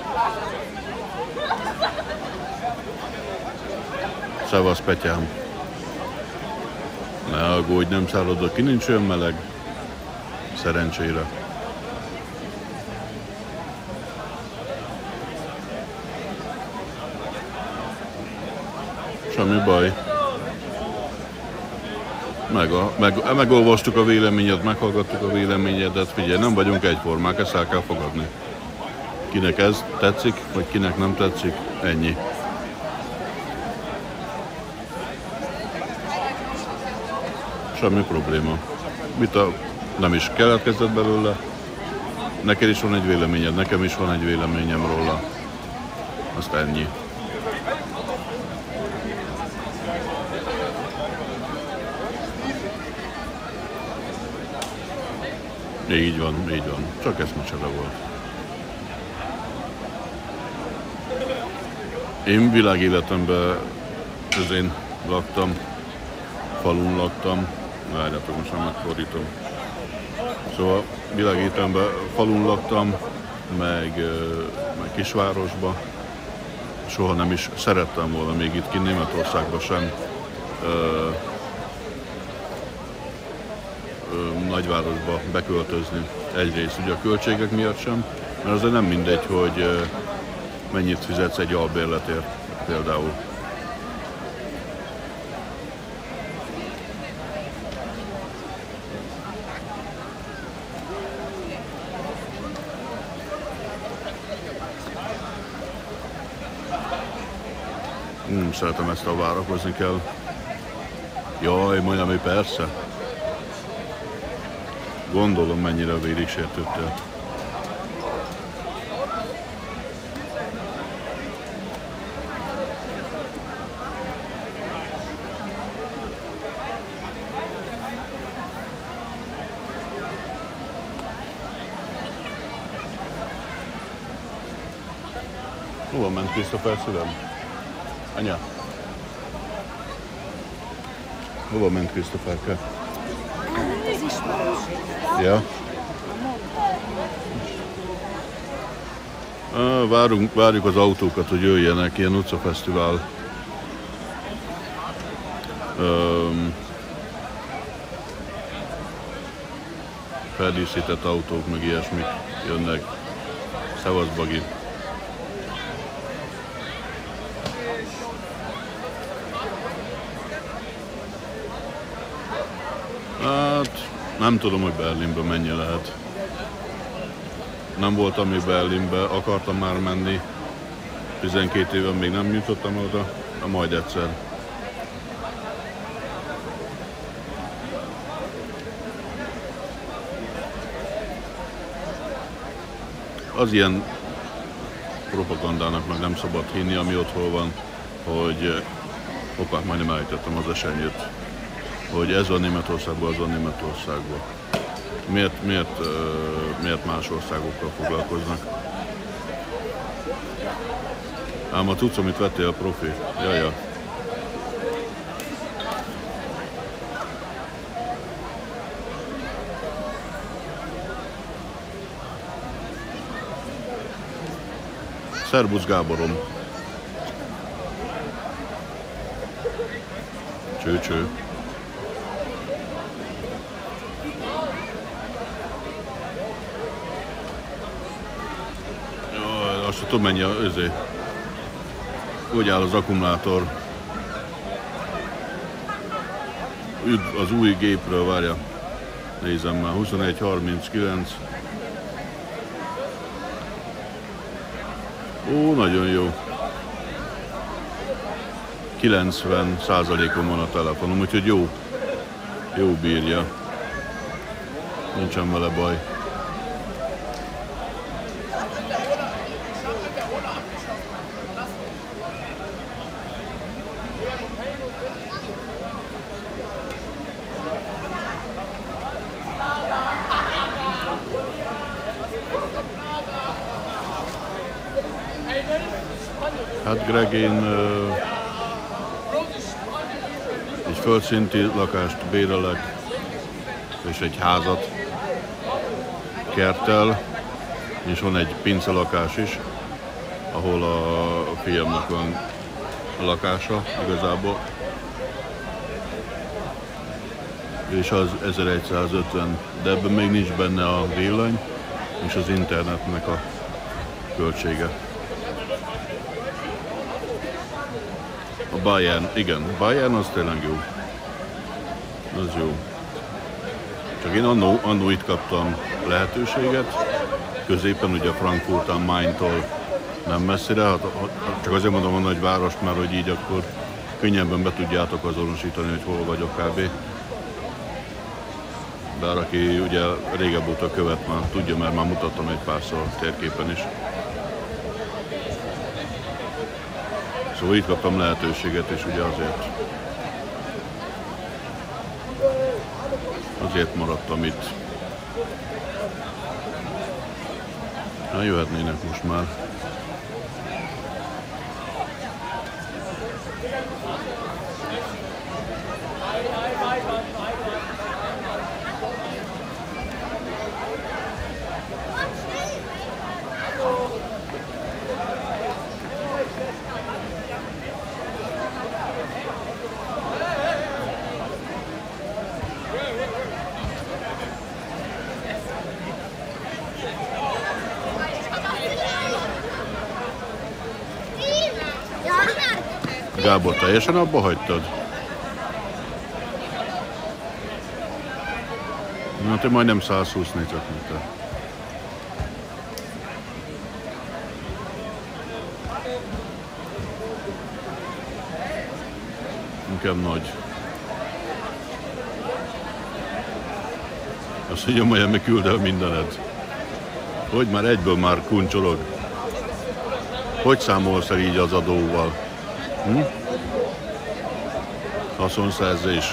Szevasz, Petyám. Ne aggódj, nem szállod ki, nincs olyan meleg. Szerencsére. Semmi baj. Megolvastuk a véleményed, meghallgattuk a véleményedet. Figyelj, nem vagyunk egyformák, ezt el kell fogadni. Kinek ez tetszik, vagy kinek nem tetszik, ennyi. Semmi probléma. Nem is keletkezett belőle. Neked is van egy véleményed, nekem is van egy véleményem róla. Azt ennyi. Így van. Csak ez micsoda volt. Én világéletemben közén laktam, falun laktam. Várjátok, most már megfordítom. Szóval világéletemben falun laktam, meg kisvárosba. Soha nem is szerettem volna, még itt ki Németországban sem nagyvárosba beköltözni. Egyrészt ugye a költségek miatt sem, mert azért nem mindegy, hogy mennyit fizetsz egy albérletért például. Szeretem ezt a várakozni kell. Jaj, Miami, persze. Gondolom, mennyire vérig sértődtél. Hova ment Christopher szívem? Anya? Hova ment Christopherke? Elment az ismerőség. Ja. Várjuk az autókat, hogy jöjjenek, ilyen utcafesztivál. Feldíszített autók, meg ilyesmik jönnek. Szevasz, Bagi. Hát, nem tudom, hogy Berlinbe mennyi lehet. Nem voltam még Berlinbe, akartam már menni. 12 éven még nem jutottam oda, de majd egyszer. Az ilyen propagandának meg nem szabad hinni, ami otthon van, hogy hoppá, majdnem elejtettem az esernyőt, hogy ez van Németországban, az van Németországban. Miért más országokkal foglalkoznak? Ám a tudsz, amit vettél, a profi. Jaja. Szerbusz, Gáborom. Cső. Azt tudom, mennyi hogy áll az akkumulátor. Üdv az új gépről, várja. Nézem már, 21.39. Ó, nagyon jó. 90%-on van a telefonom, úgyhogy jó bírja. Nincsen vele baj. Hát Greg, én egy földszinti lakást bérelek, és egy házat kerttel, és van egy pincelakás is, ahol a fiamnak van a lakása igazából. És az 1150, de ebben még nincs benne a villany és az internetnek a költsége. A Bayern, igen, Bayern az tényleg jó. Az jó. Csak én annó itt kaptam lehetőséget, középen ugye Frankfurtán, Mainz-tól nem messzire, csak azért mondom a nagy várost, mert hogy így akkor könnyebben be tudjátok azonosítani, hogy hol vagyok kb. Bár aki ugye régebb óta követ, már tudja, mert már mutattam egy párszor térképen is. Szóval itt kaptam lehetőséget, és ugye azért maradtam itt. Na, jöhetnének most már. Gábor, teljesen abba hagytad? Na, te majdnem 120 négyzetméter. Inkább nagy. Azt mondja, Miami küld el mindened. Hogy már egyből már kuncsolog? Hogy számolsz el így az adóval? Haszonszerzés.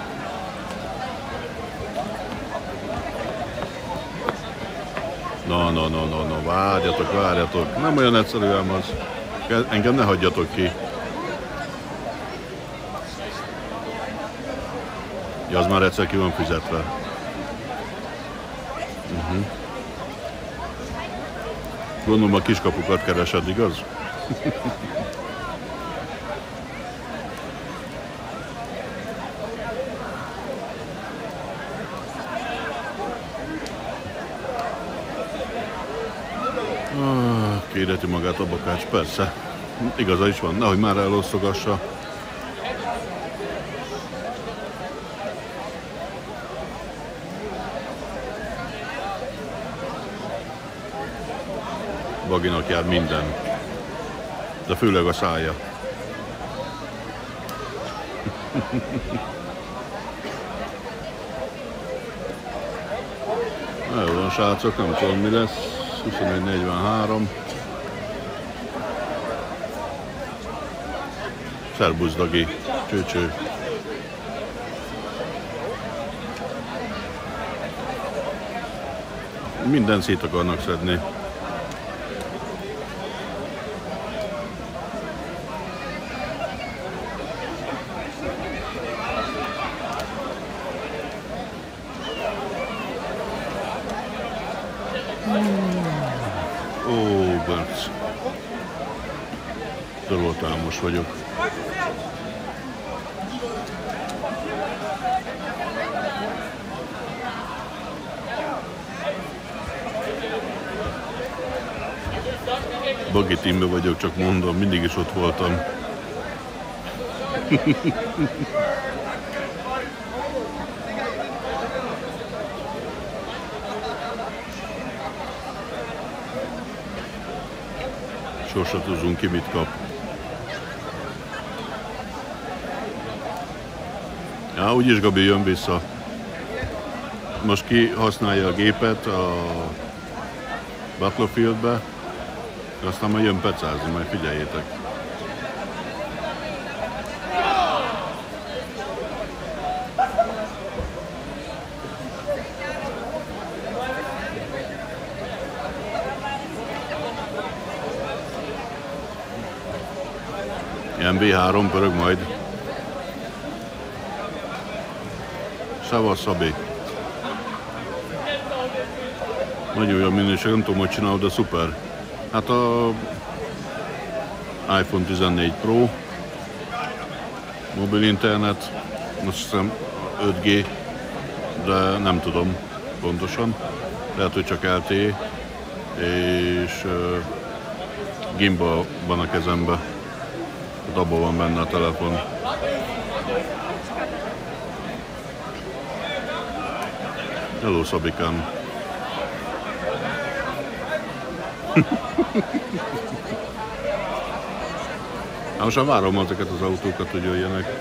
No, várjatok. Nem olyan egyszerű ám az. Engem ne hagyjatok ki. Ja, az már egyszer ki van fizetve. Gondolom a kiskapukat keresed, igaz? Kérheti magát a bakács, persze. Igaza is van, nehogy már elosztogassa. Baginak jár minden. De főleg a szája. Jó van, srácok, nem tudom mi lesz. 21:43. Szerbusz, Dagi. Cső. Minden szét akarnak szedni. Berc. Töröltámos vagyok. Bagi teamben vagyok, csak mondom, mindig is ott voltam. Sose tudunk ki, mit kap. Ja, úgyis Gabi jön vissza. Most ki használja a gépet a Battlefieldbe, aztán majd jön pecázni, majd figyeljétek. MB3 pörög majd. Szevasz, Szabi. Nagyon jó minőség, nem tudom, hogy csinálod, de szuper. Hát a iPhone 14 Pro, mobil internet, azt hiszem 5G, de nem tudom pontosan. Lehet, hogy csak LTE, és gimbal van a kezembe. Abban van benne a telefon. Hello, Szabikám. Hát most már várom ezeket az autókat, hogy jöjjenek.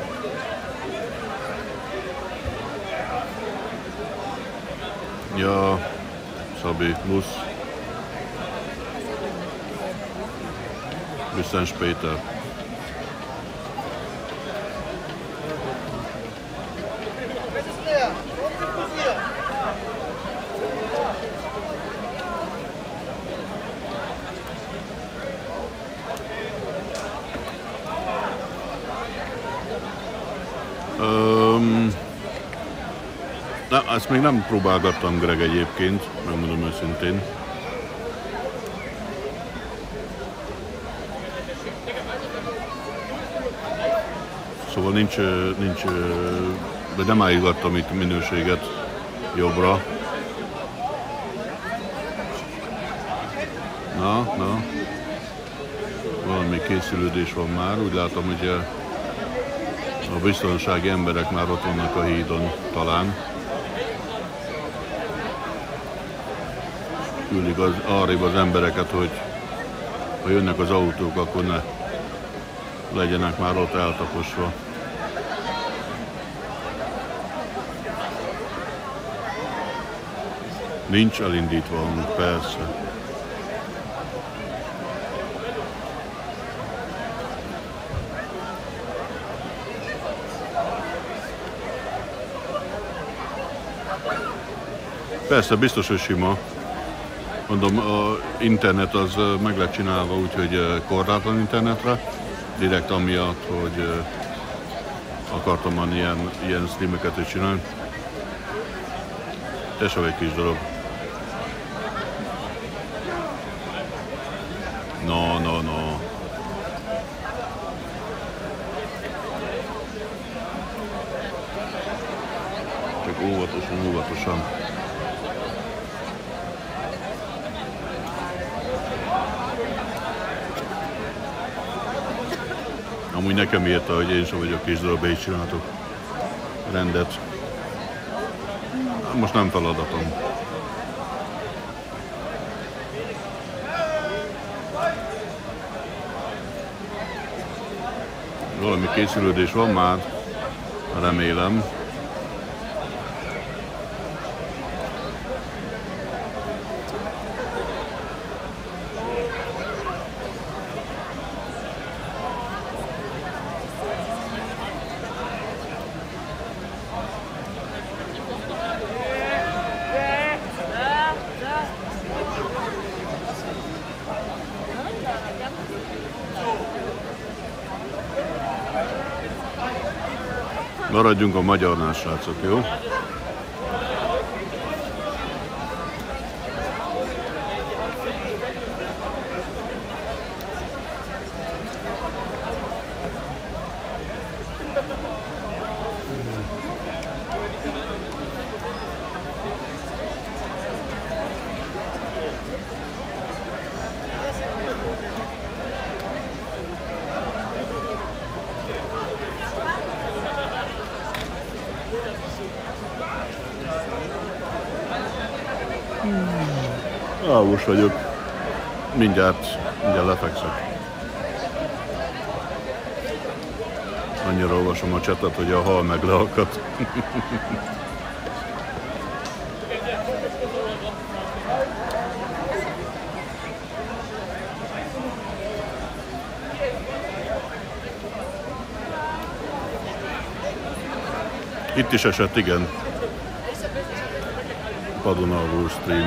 Ja, Szabi, plusz. Bis später. Na, ezt még nem próbálgattam, Greg, egyébként, megmondom őszintén. Szóval nincs, de nem állítottam itt minőséget jobbra. Na, valami készülődés van már, úgy látom, hogy A biztonsági emberek már ott vannak a hídon talán. Küldik arrébb az embereket, hogy ha jönnek az autók, akkor ne legyenek már ott eltaposva. Nincs elindítva, persze. Persze, biztos, hogy sima. Mondom, a internet az meg lett csinálva úgy, hogy korlátlan internetre. Direkt amiatt, hogy akartam már ilyen streameket is csinálni. Tesó egy kis dolog. No. Csak óvatosan. Amúgy nekem írta, hogy én sem vagyok kis darab, így csináltok rendet. Most nem feladatom. Valami készülődés van már, remélem. Maradjunk a magyarnál, srácok, jó? Alvos vagyok. Mindjárt lefekszek. Annyira olvasom a csetet, hogy a hal meg leakadt. Itt is esett, igen. Padon alvó stream.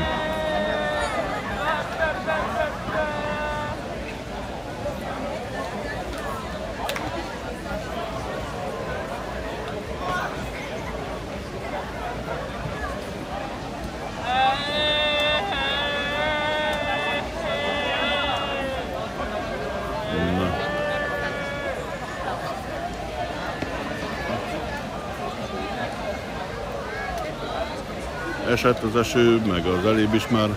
Esett az eső, meg az elébb is már.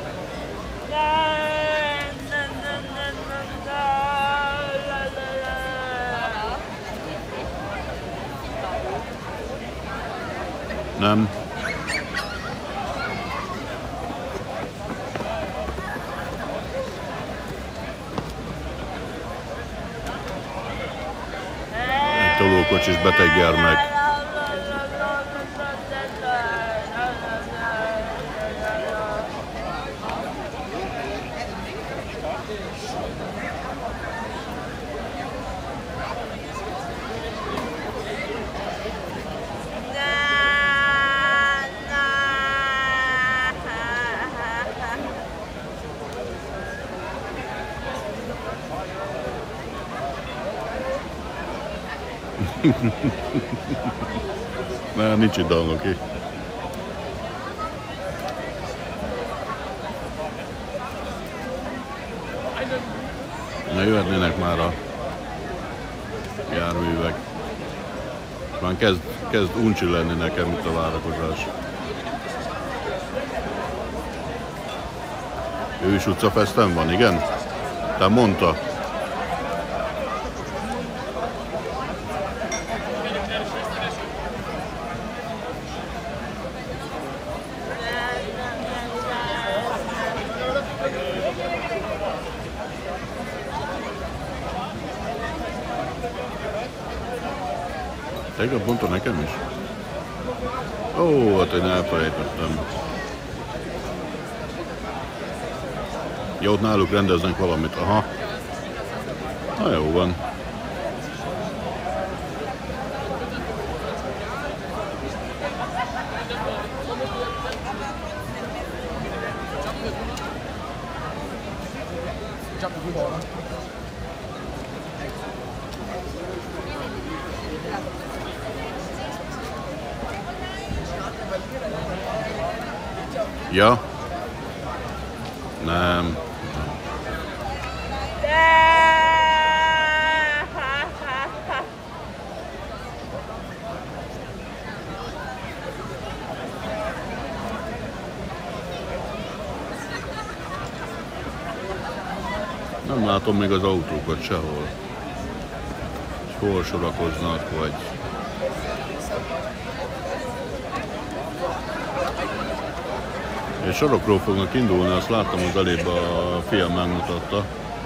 Nem. Egy tolókocsis beteg gyermek. Mert nincs itt dalnoki. Na jöhetnének már a járművek. Már kezd uncsi lenni nekem itt a várakozás. Ő is utcafesten van, igen? Te mondta. Tegnap mondta nekem is? Ó, hát én elfelejtettem. Jó, ott náluk rendeznek valamit. Aha. Na jó van. Ja? Nem. Nem látom még az autókat sehol. Hol sorakoznak, vagy... És sorokról fognak indulni, azt láttam, az elébb a fiam megmutatta.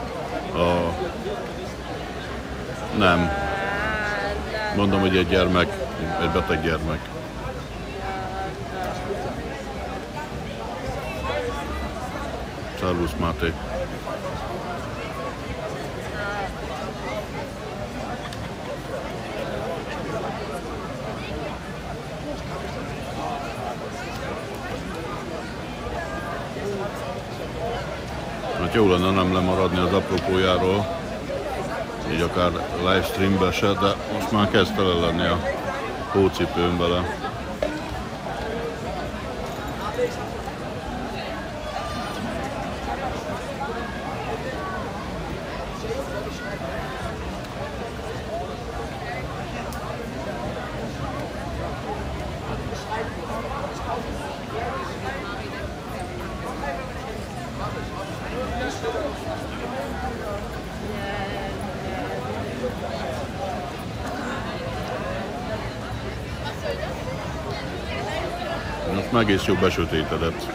Nem. Mondom, hogy egy gyermek, egy beteg gyermek. Szervusz, Máté. Hát jó lenne nem lemaradni az apropójáról, így akár livestreambe se, de most már kezd tele lenni a hócipőm vele. Most egész jó besötétedett.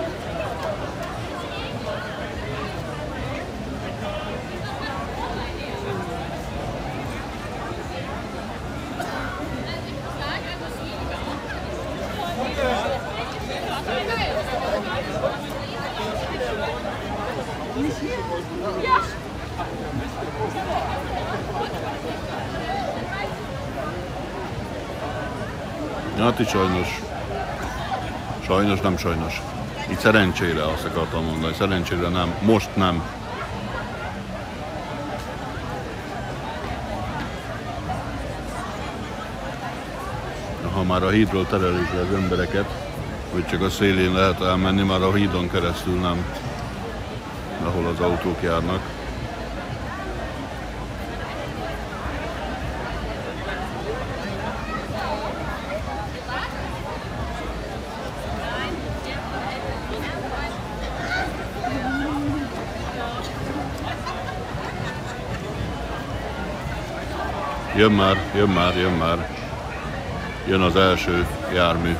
Hát itt sajnos. Sajnos, nem sajnos. Itt szerencsére azt akartam mondani, szerencsére nem, most nem. Ha már a hídról terelik le az embereket, hogy csak a szélén lehet elmenni, már a hídon keresztül nem, ahol az autók járnak. Jön már, jön már, jön már. Jön az első jármű.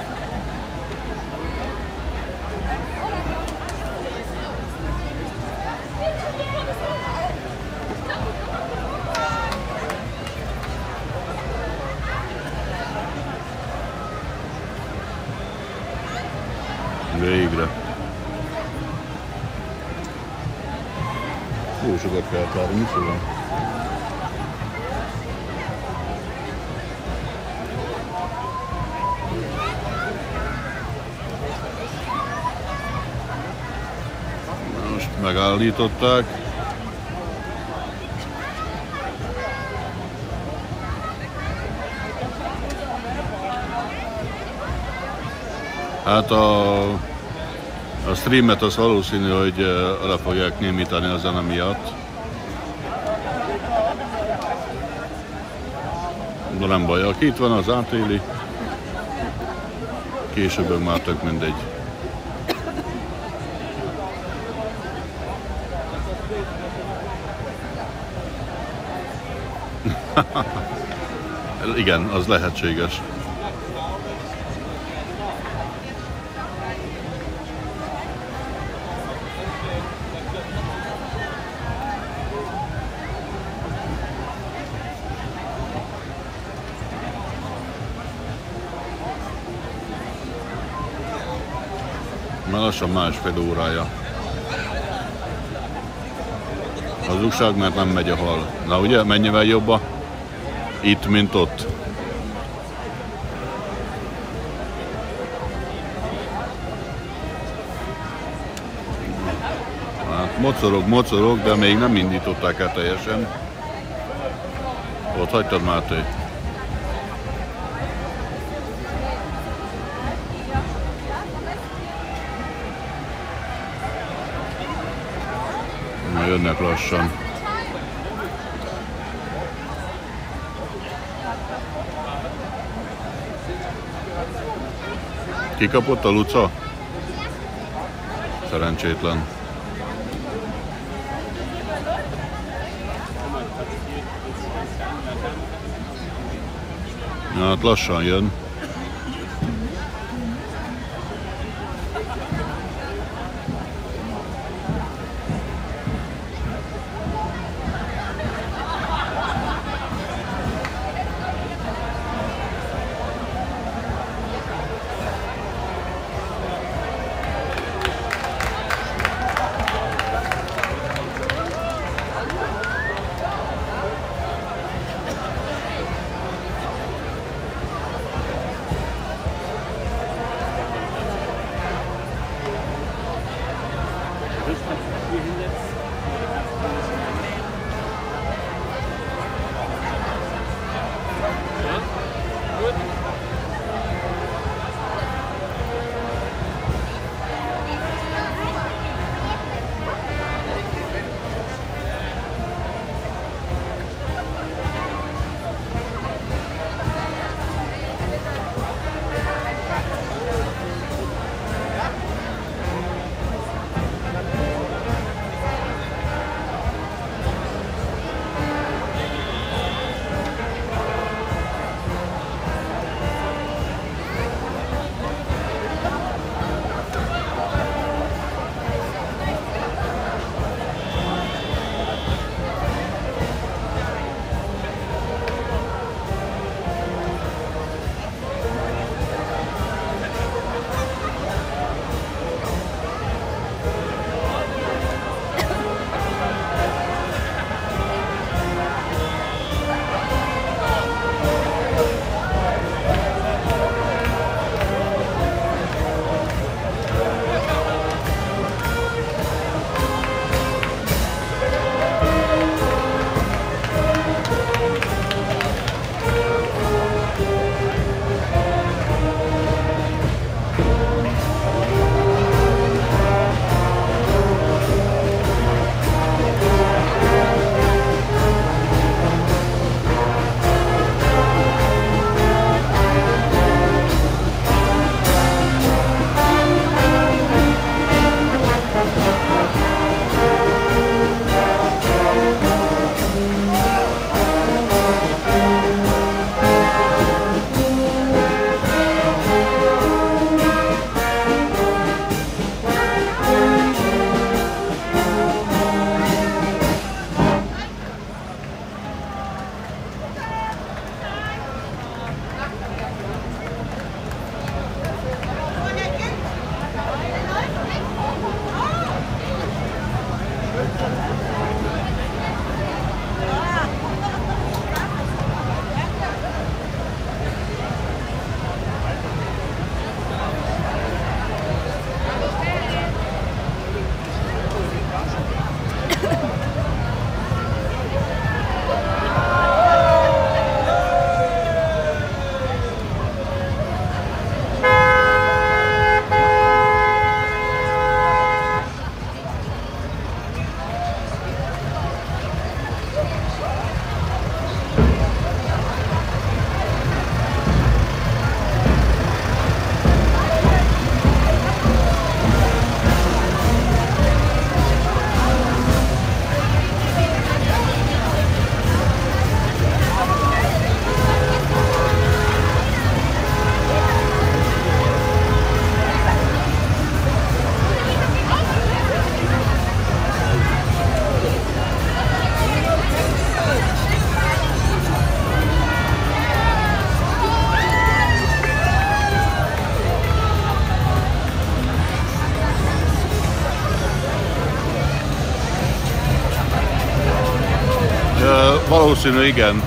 Végre. Jó sokat kell várni, szóval. Megállították. Hát a streamet az valószínű, hogy le fogják némítani a zene miatt. De nem baj, aki itt van, az átéli. Később már tök mindegy. Igen, az lehetséges. Már lassan másfél órája. Hazugság, mert nem megy a hal. Na ugye, mennyivel jobb itt, mint ott? Hát mocorog, de még nem indították el teljesen. Ott hagytad, Máté? Na, jönnek lassan. Kikapott a Luca? Szerencsétlen. Na, hát lassan jön. Valószínű, igen.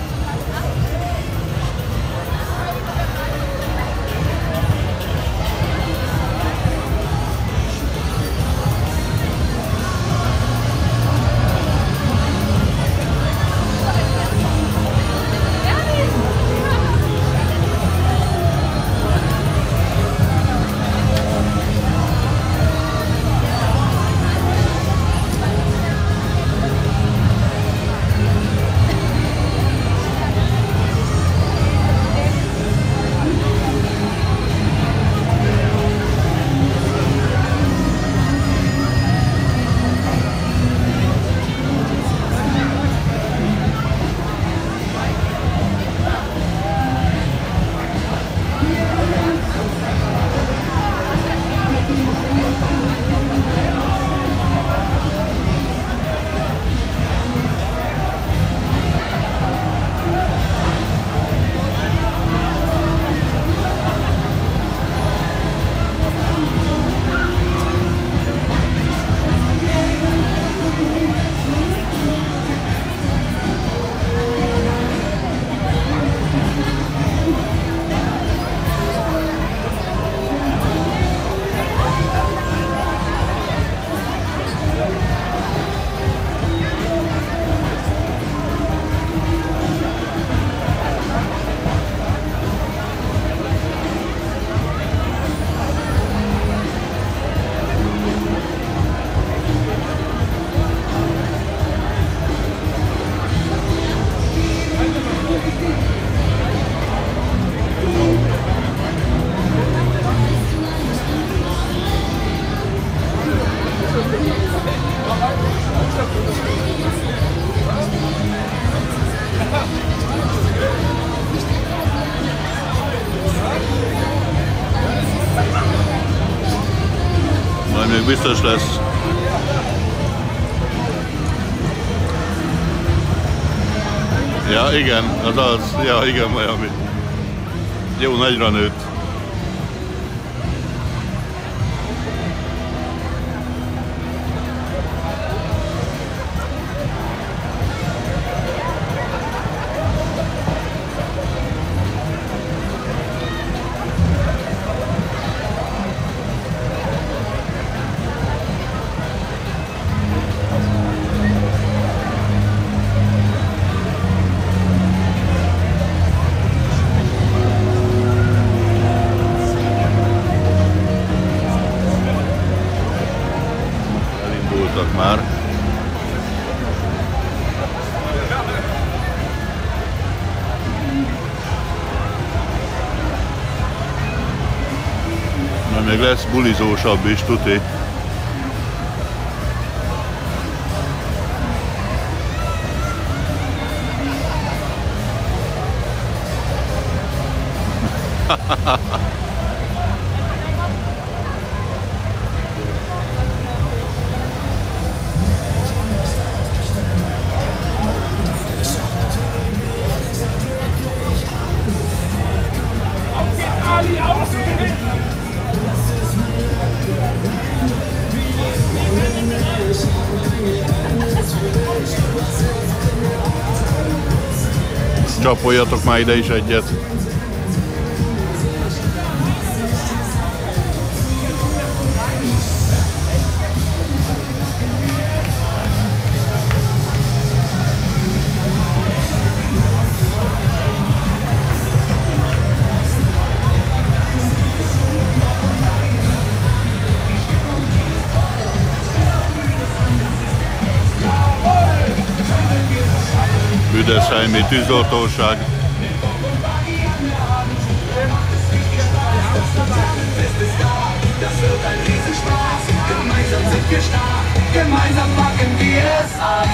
Majd még biztos lesz. Ja, igen, az. Ja, igen, Miami. Jó, nagyra nőtt. Már. Na, még lesz bulizósabb is, tuti. Csapoljatok már ide is egyet. Büdösheimi tűzoltóság. Gemeinsam sind wir stark, gemeinsam packen wir es an.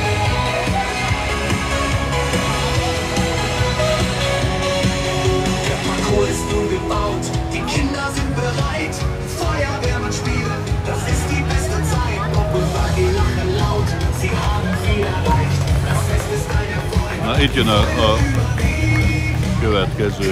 Der Parcours ist nun gebaut, die Kinder sind bereit. Feuerwehrmann spielen, das ist die beste Zeit. Bob und Buggy lachen laut, sie haben viel erreicht. Das Fest ist ein Erfolg. Na, itt jön a következő.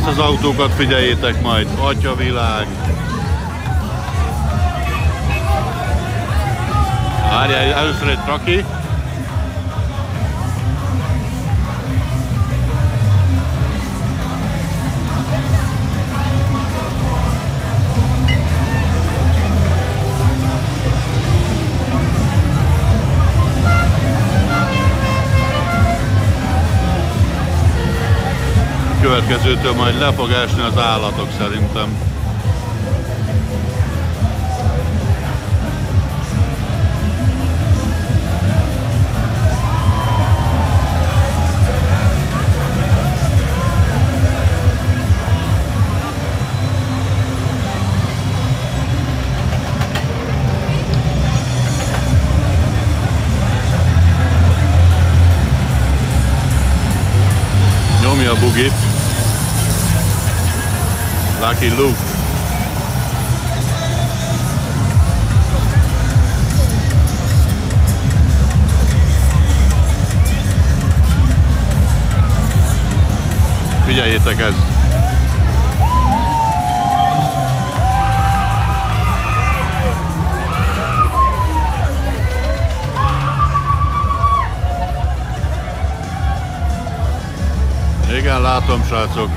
az autókat figyeljétek majd, atyavilág. Várjál, először egy traki. Következőtől majd le fog esni az állatok szerintem. Nyomja a bugit. Lucky Luke. Figyeljétek ezt! Igen, látom, srácok.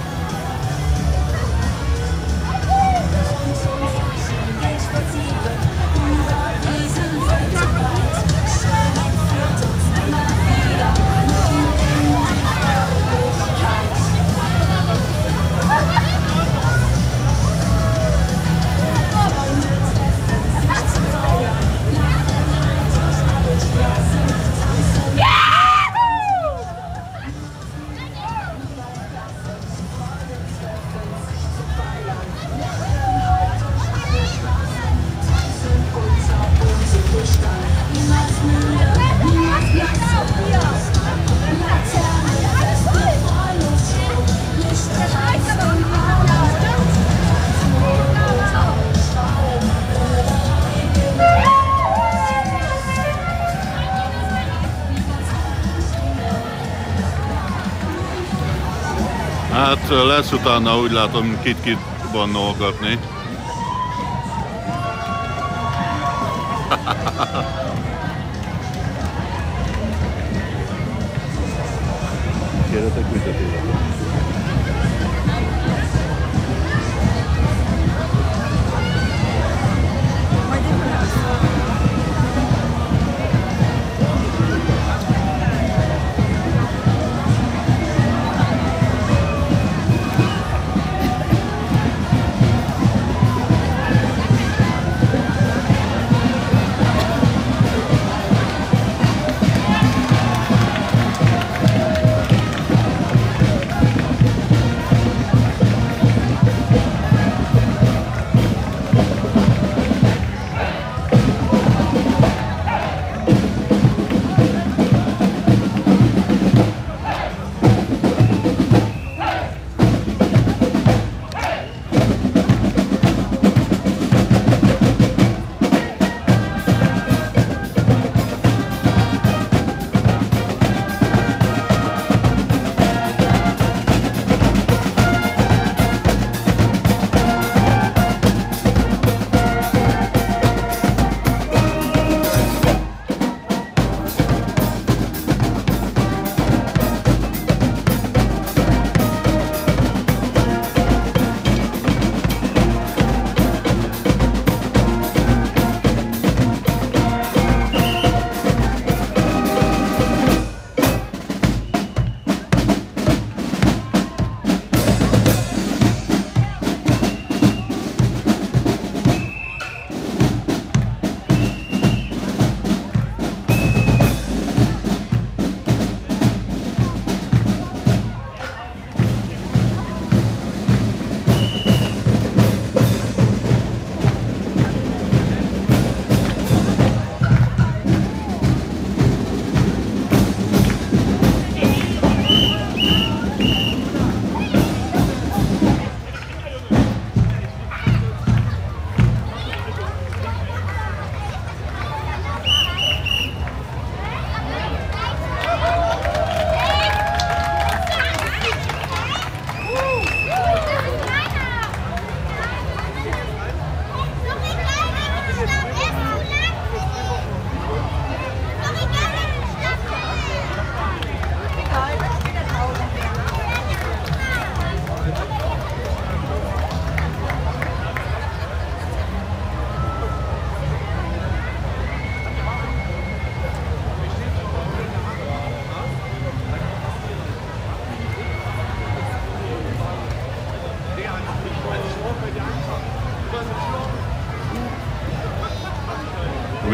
Hát lesz utána, úgy látom, kit bannolgatni. Kérletek büntetésre.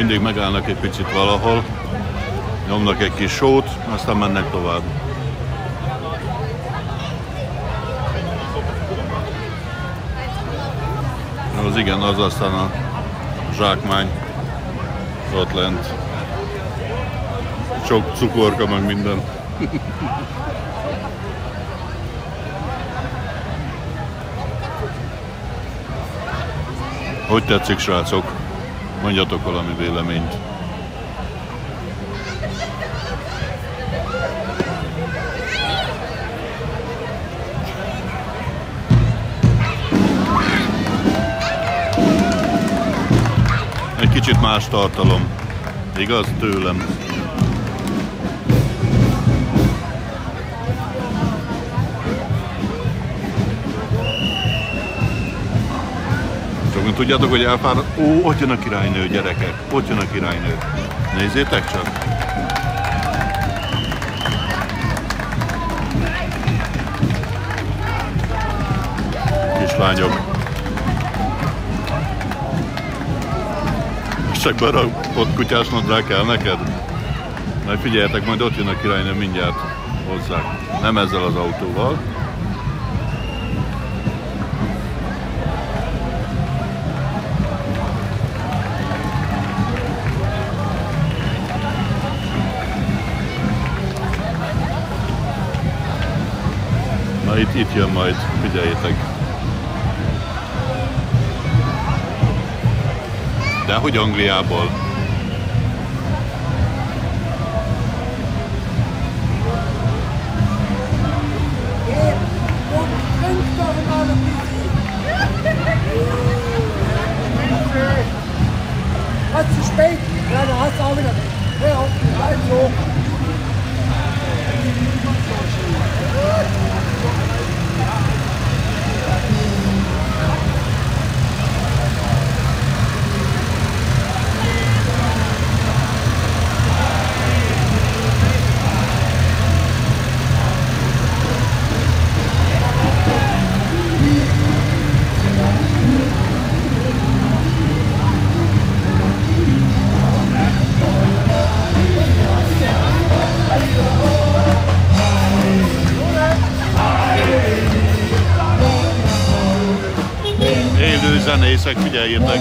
Mindig megállnak egy picit valahol, nyomnak egy kis sót, aztán mennek tovább. Az igen, az aztán a zsákmány ott lent. Sok cukorka, meg minden. Hogy tetszik, srácok? Mondjatok valami véleményt. Egy kicsit más tartalom, igaz? Tőlem. Csak tudjátok, hogy elfárad... Ó, ott jön a királynő, gyerekek! Ott jön a királynő. Nézzétek csak! Kislányok. Csak berakott kutyás nadrág kell neked? Majd figyeljetek, majd ott jön a királynő mindjárt hozzá. Nem ezzel az autóval. Na itt jön majd, figyeljétek. De hogy Angliából? Was zu spät? Ja, da hast du auch wieder. Hör auf, bleib so. Élő zenészek, figyeljétek!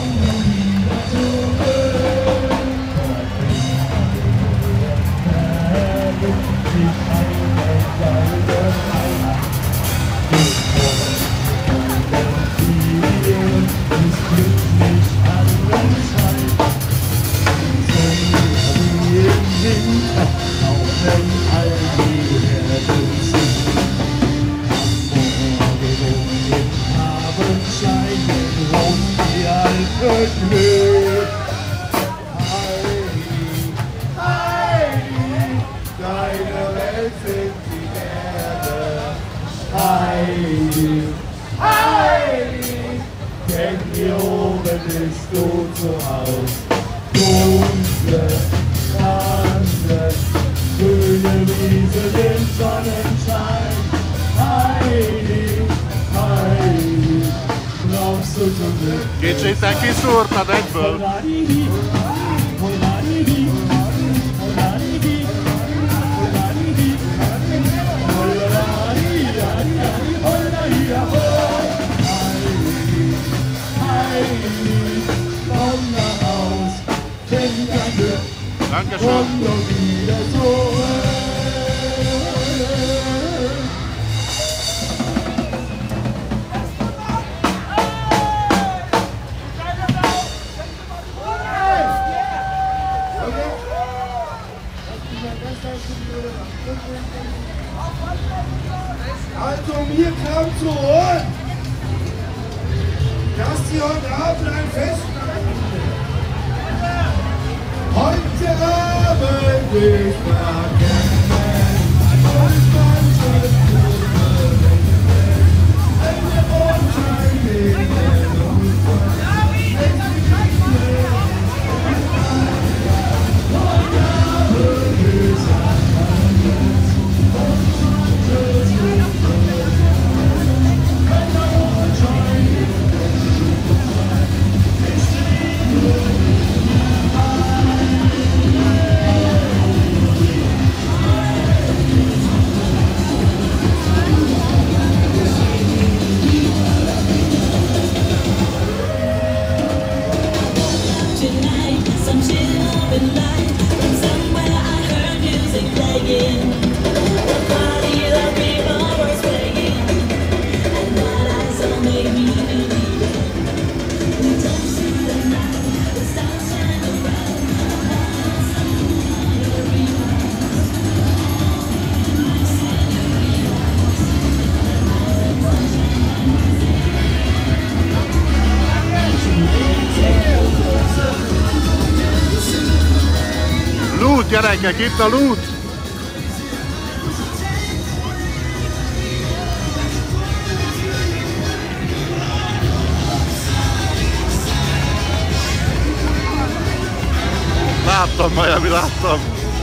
Kétségtel kiszúrtad egyből! Dankeschön! Also mir kam zu Ohren, dass Sie heute Abend ein Fest machen. Heute Abend ist vergessen, und man soll nur vergessen, eine Mondschein loot, gyerekek, itt a loot! Láttam, Miami, láttam!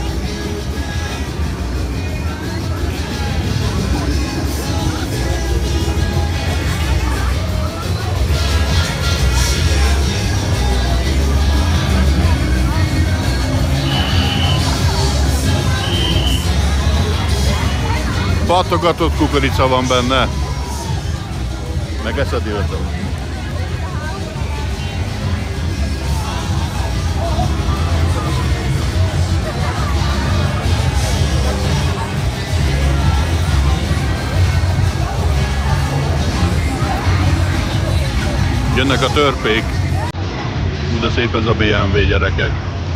Pattogatott kukorica van benne. Megeszed, írtam. Jönnek a törpék. De szép ez a BMW, gyerekek.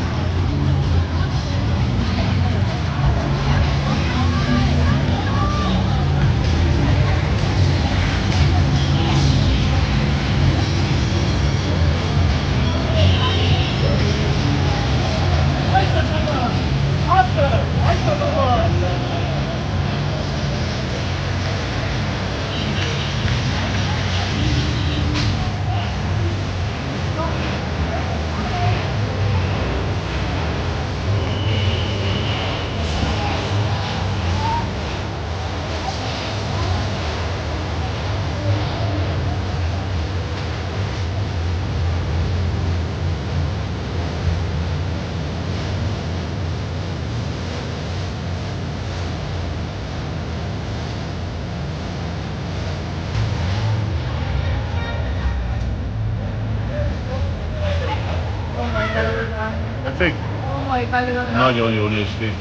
Nagyon jól néz ki.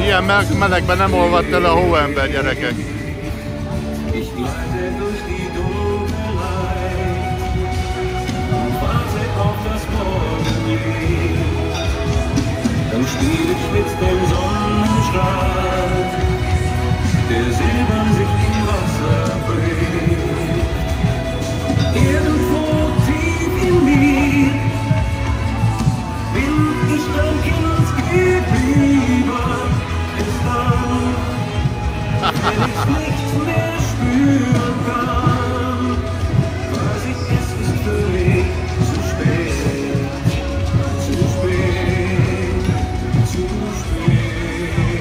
Melegben nem olvadt el a hóember, gyerekek. Ich leide durch die mit dem Sonnenstrahl, der silbern sich im Wasser bricht. Irgendwo tief in mir bin ich ein Kind geblieben. Bis dann, wenn ich's nicht mehr spüren kann, weiß ich, es ist für mich zu spät, zu spät, zu spät.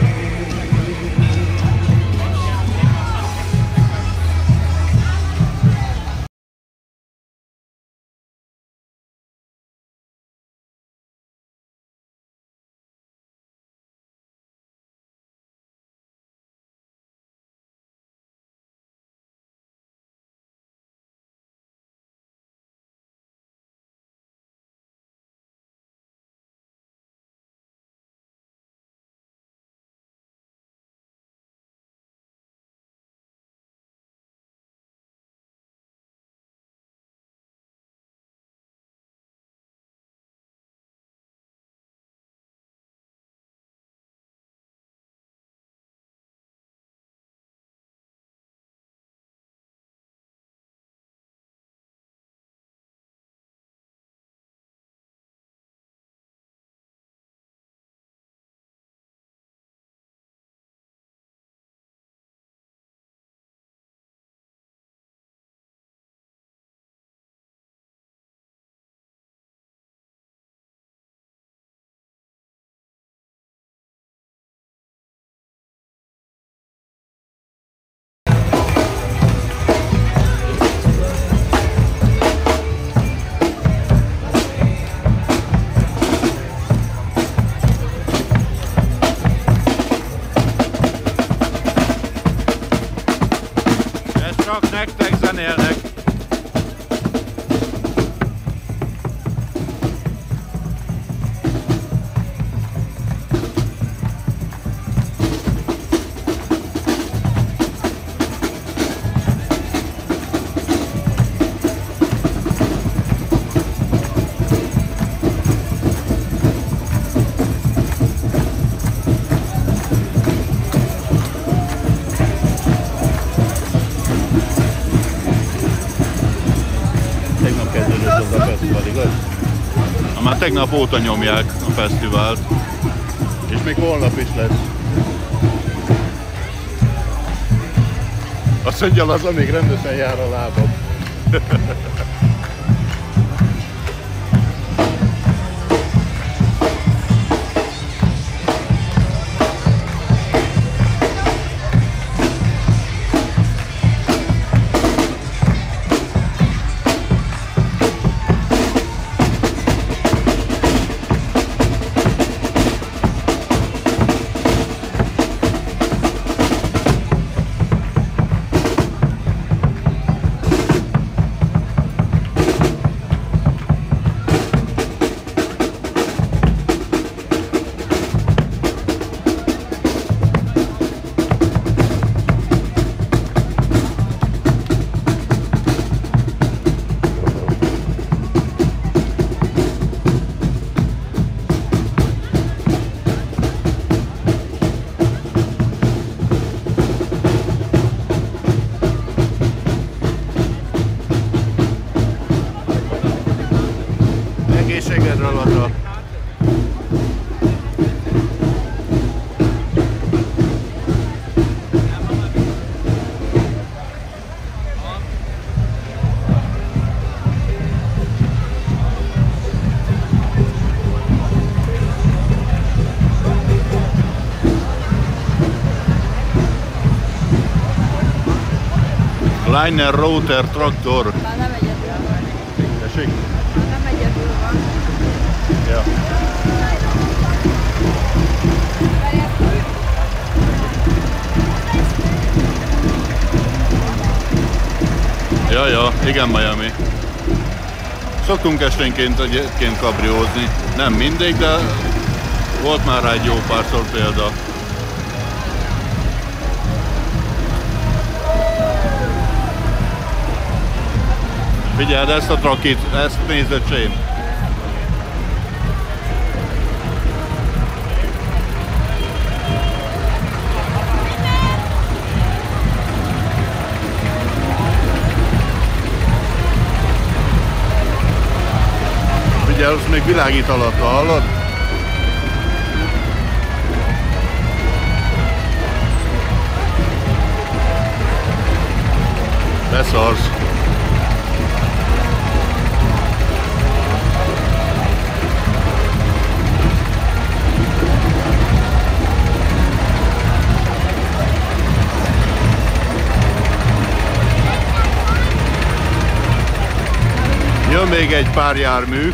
Csak nektek zenélnek. Már tegnap óta nyomják a fesztivált, és még holnap is lesz. A szöngyel az, amíg rendesen jár a lábam. Egészségedre, Lata! Liner Router traktor. Már nem egyedül van. Tessék? Már nem egyedül van. Ja. Ja, igen, Miami. Szoktunk esténként egyébként kabriózni. Nem mindig, de volt már rá egy jó párszor példa. Figyeld ezt a trakit, ezt nézd, Shane. Figyelj, azt még világít alatt, hallod? Beszarsz. Jön még egy pár jármű.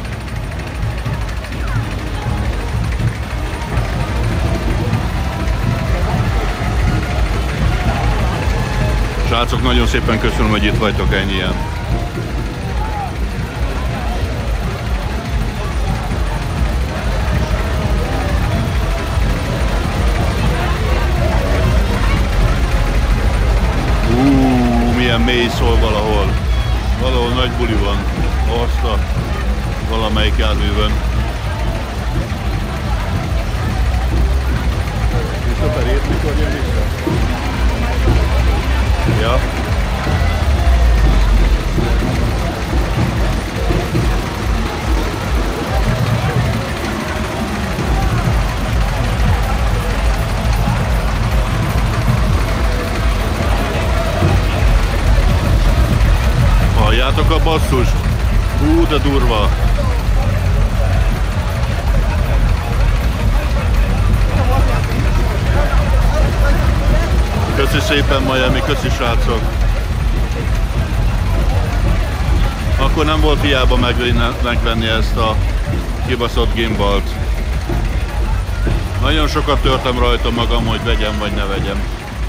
Srácok, nagyon szépen köszönöm, hogy itt vagytok ennyien. Milyen mély szól valahol. Valahol nagy buli van. Azt a valamelyik járművön. Christopher, ért mikor jön vissza? Ja. Halljátok a basszust? Hú, de durva! Köszi szépen, Miami, köszi srácok! Akkor nem volt hiába megvenni ezt a kibaszott gimbalt. Nagyon sokat törtem rajta magam, hogy vegyem vagy ne vegyem.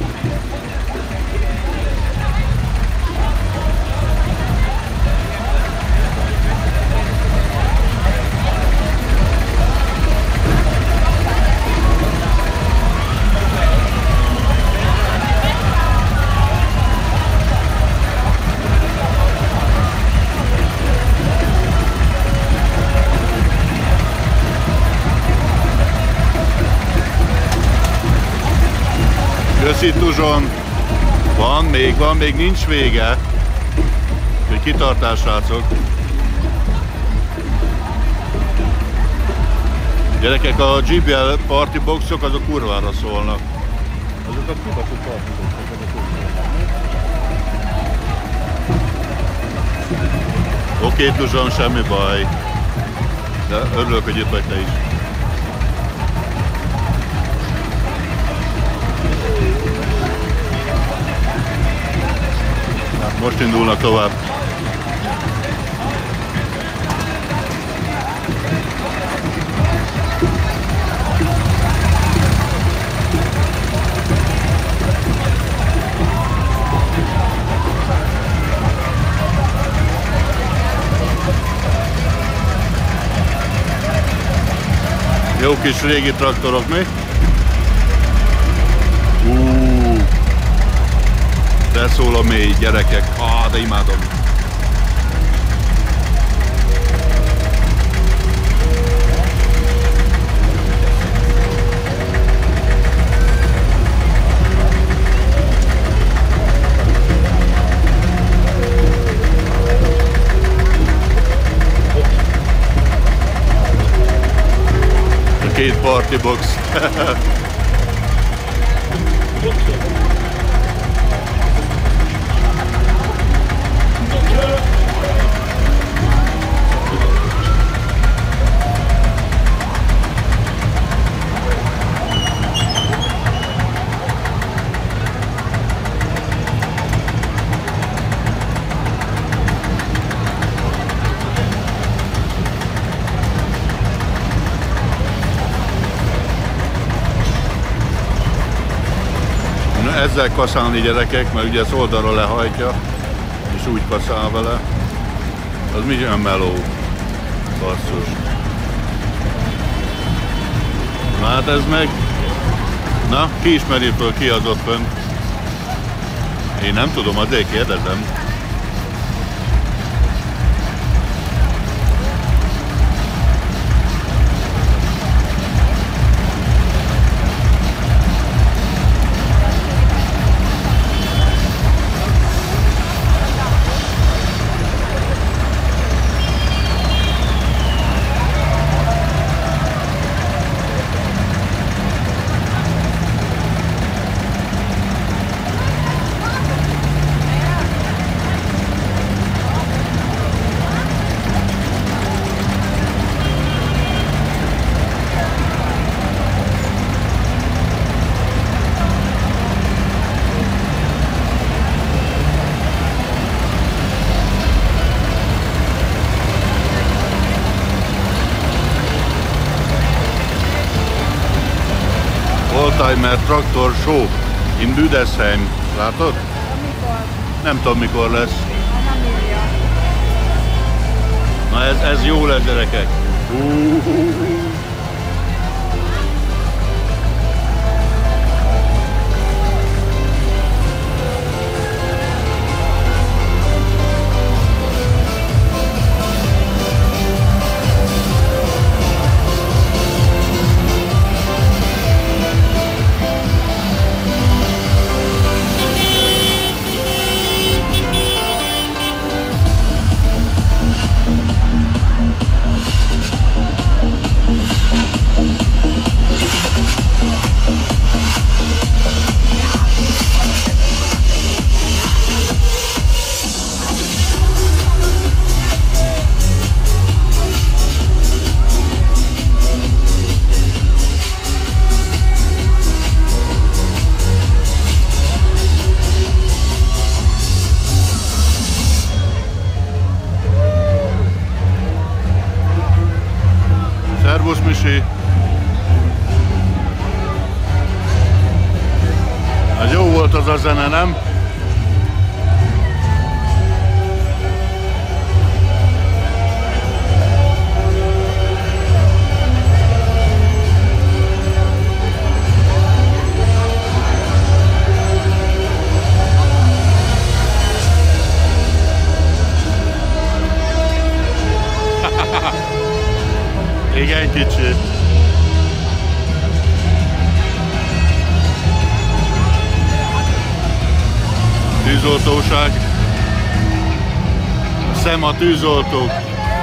Köszi Tuzson! Van még nincs vége. Úgyhogy kitartás, srácok! Gyerekek, a GBL party boxok azok kurvára szólnak. Azok a kibaszott party boxok, azok kurvára. Oké, Tuzson, semmi baj. De örülök, hogy itt vagy te is. Most indulnak tovább. Jó kis régi traktorok, mi? De szól a mély, gyerekek. De imádom. A két party box. Ezzel kaszálni, gyerekek, mert ugye ezt oldalra lehajtja, és úgy kaszál vele. Az mi olyan meló, basszus. Na hát ez meg... Na, ki ismeri föl, ki az ott fönn? Én nem tudom, azért kérdezem. Alzheimer Traktor Show in Büdesheim. Látod? Nem tudom mikor lesz. Na ez jó lesz, gyerekek. Szervusz, Misi! Hát jó volt az a zene, nem? Igen, kicsi. Tűzoltóság. Szem a tűzoltók.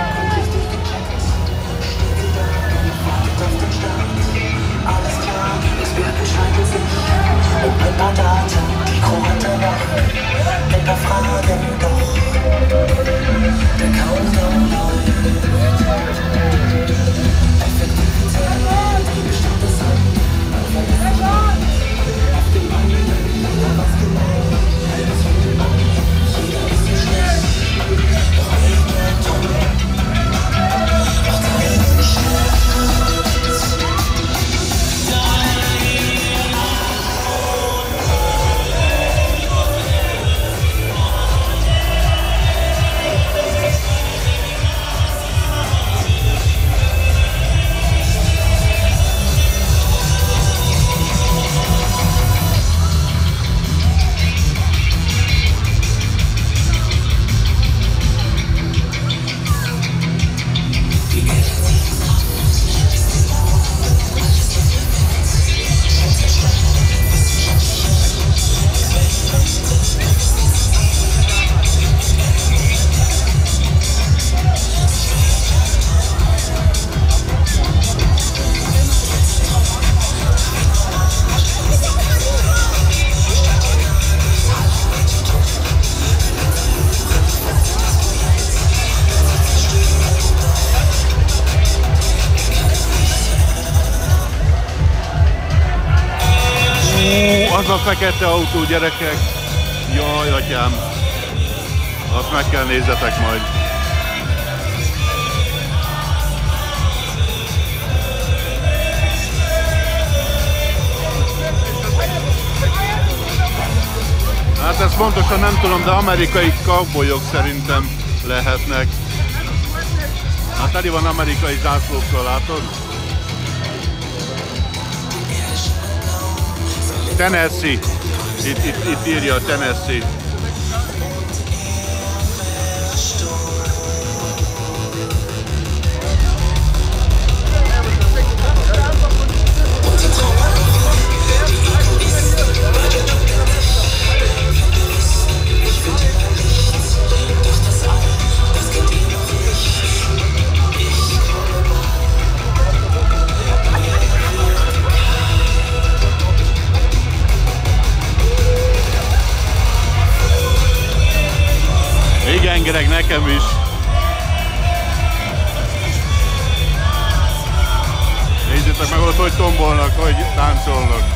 Az a fekete autó, gyerekek. Jaj, atyám. Azt meg kell nézzetek majd. Hát ezt pontosan nem tudom, de amerikai cowboyok szerintem lehetnek. Hát teli van amerikai zászlókkal, látod? Tennessee. Itt írja a Tennessee. Igen, Greg, nekem is. Nézzétek meg ott, hogy tombolnak, hogy táncolnak.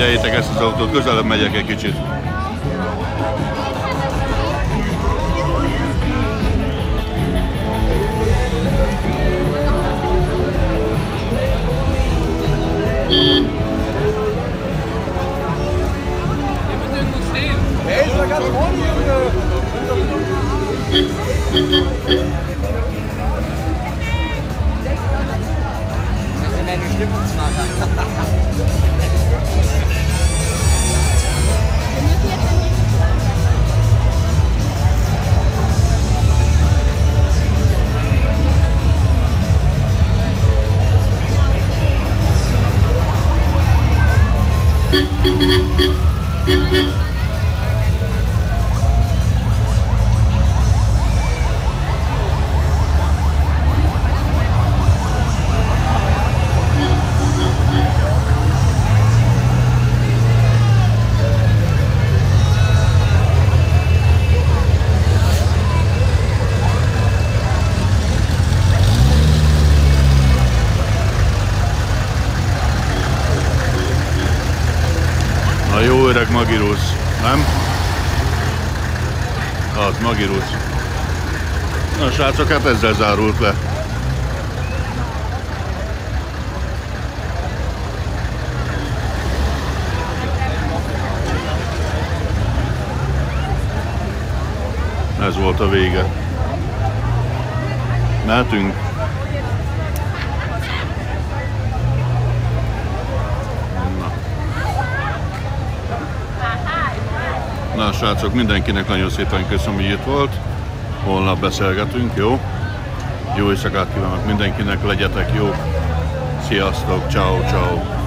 figyeljétek ezt az autót, közelebb megyek egy kicsit. Wer ist da ganz vorne, Junge? Das sind deine Stimmungsmarker. A jó öreg Magirus, nem? Az Magirus. Na srácok, hát ezzel zárult le. Ez volt a vége. Mehetünk. Na srácok, mindenkinek nagyon szépen köszönöm, hogy itt volt. Holnap beszélgetünk, jó? Jó éjszakát kívánok mindenkinek, legyetek jók. Sziasztok, ciao, ciao.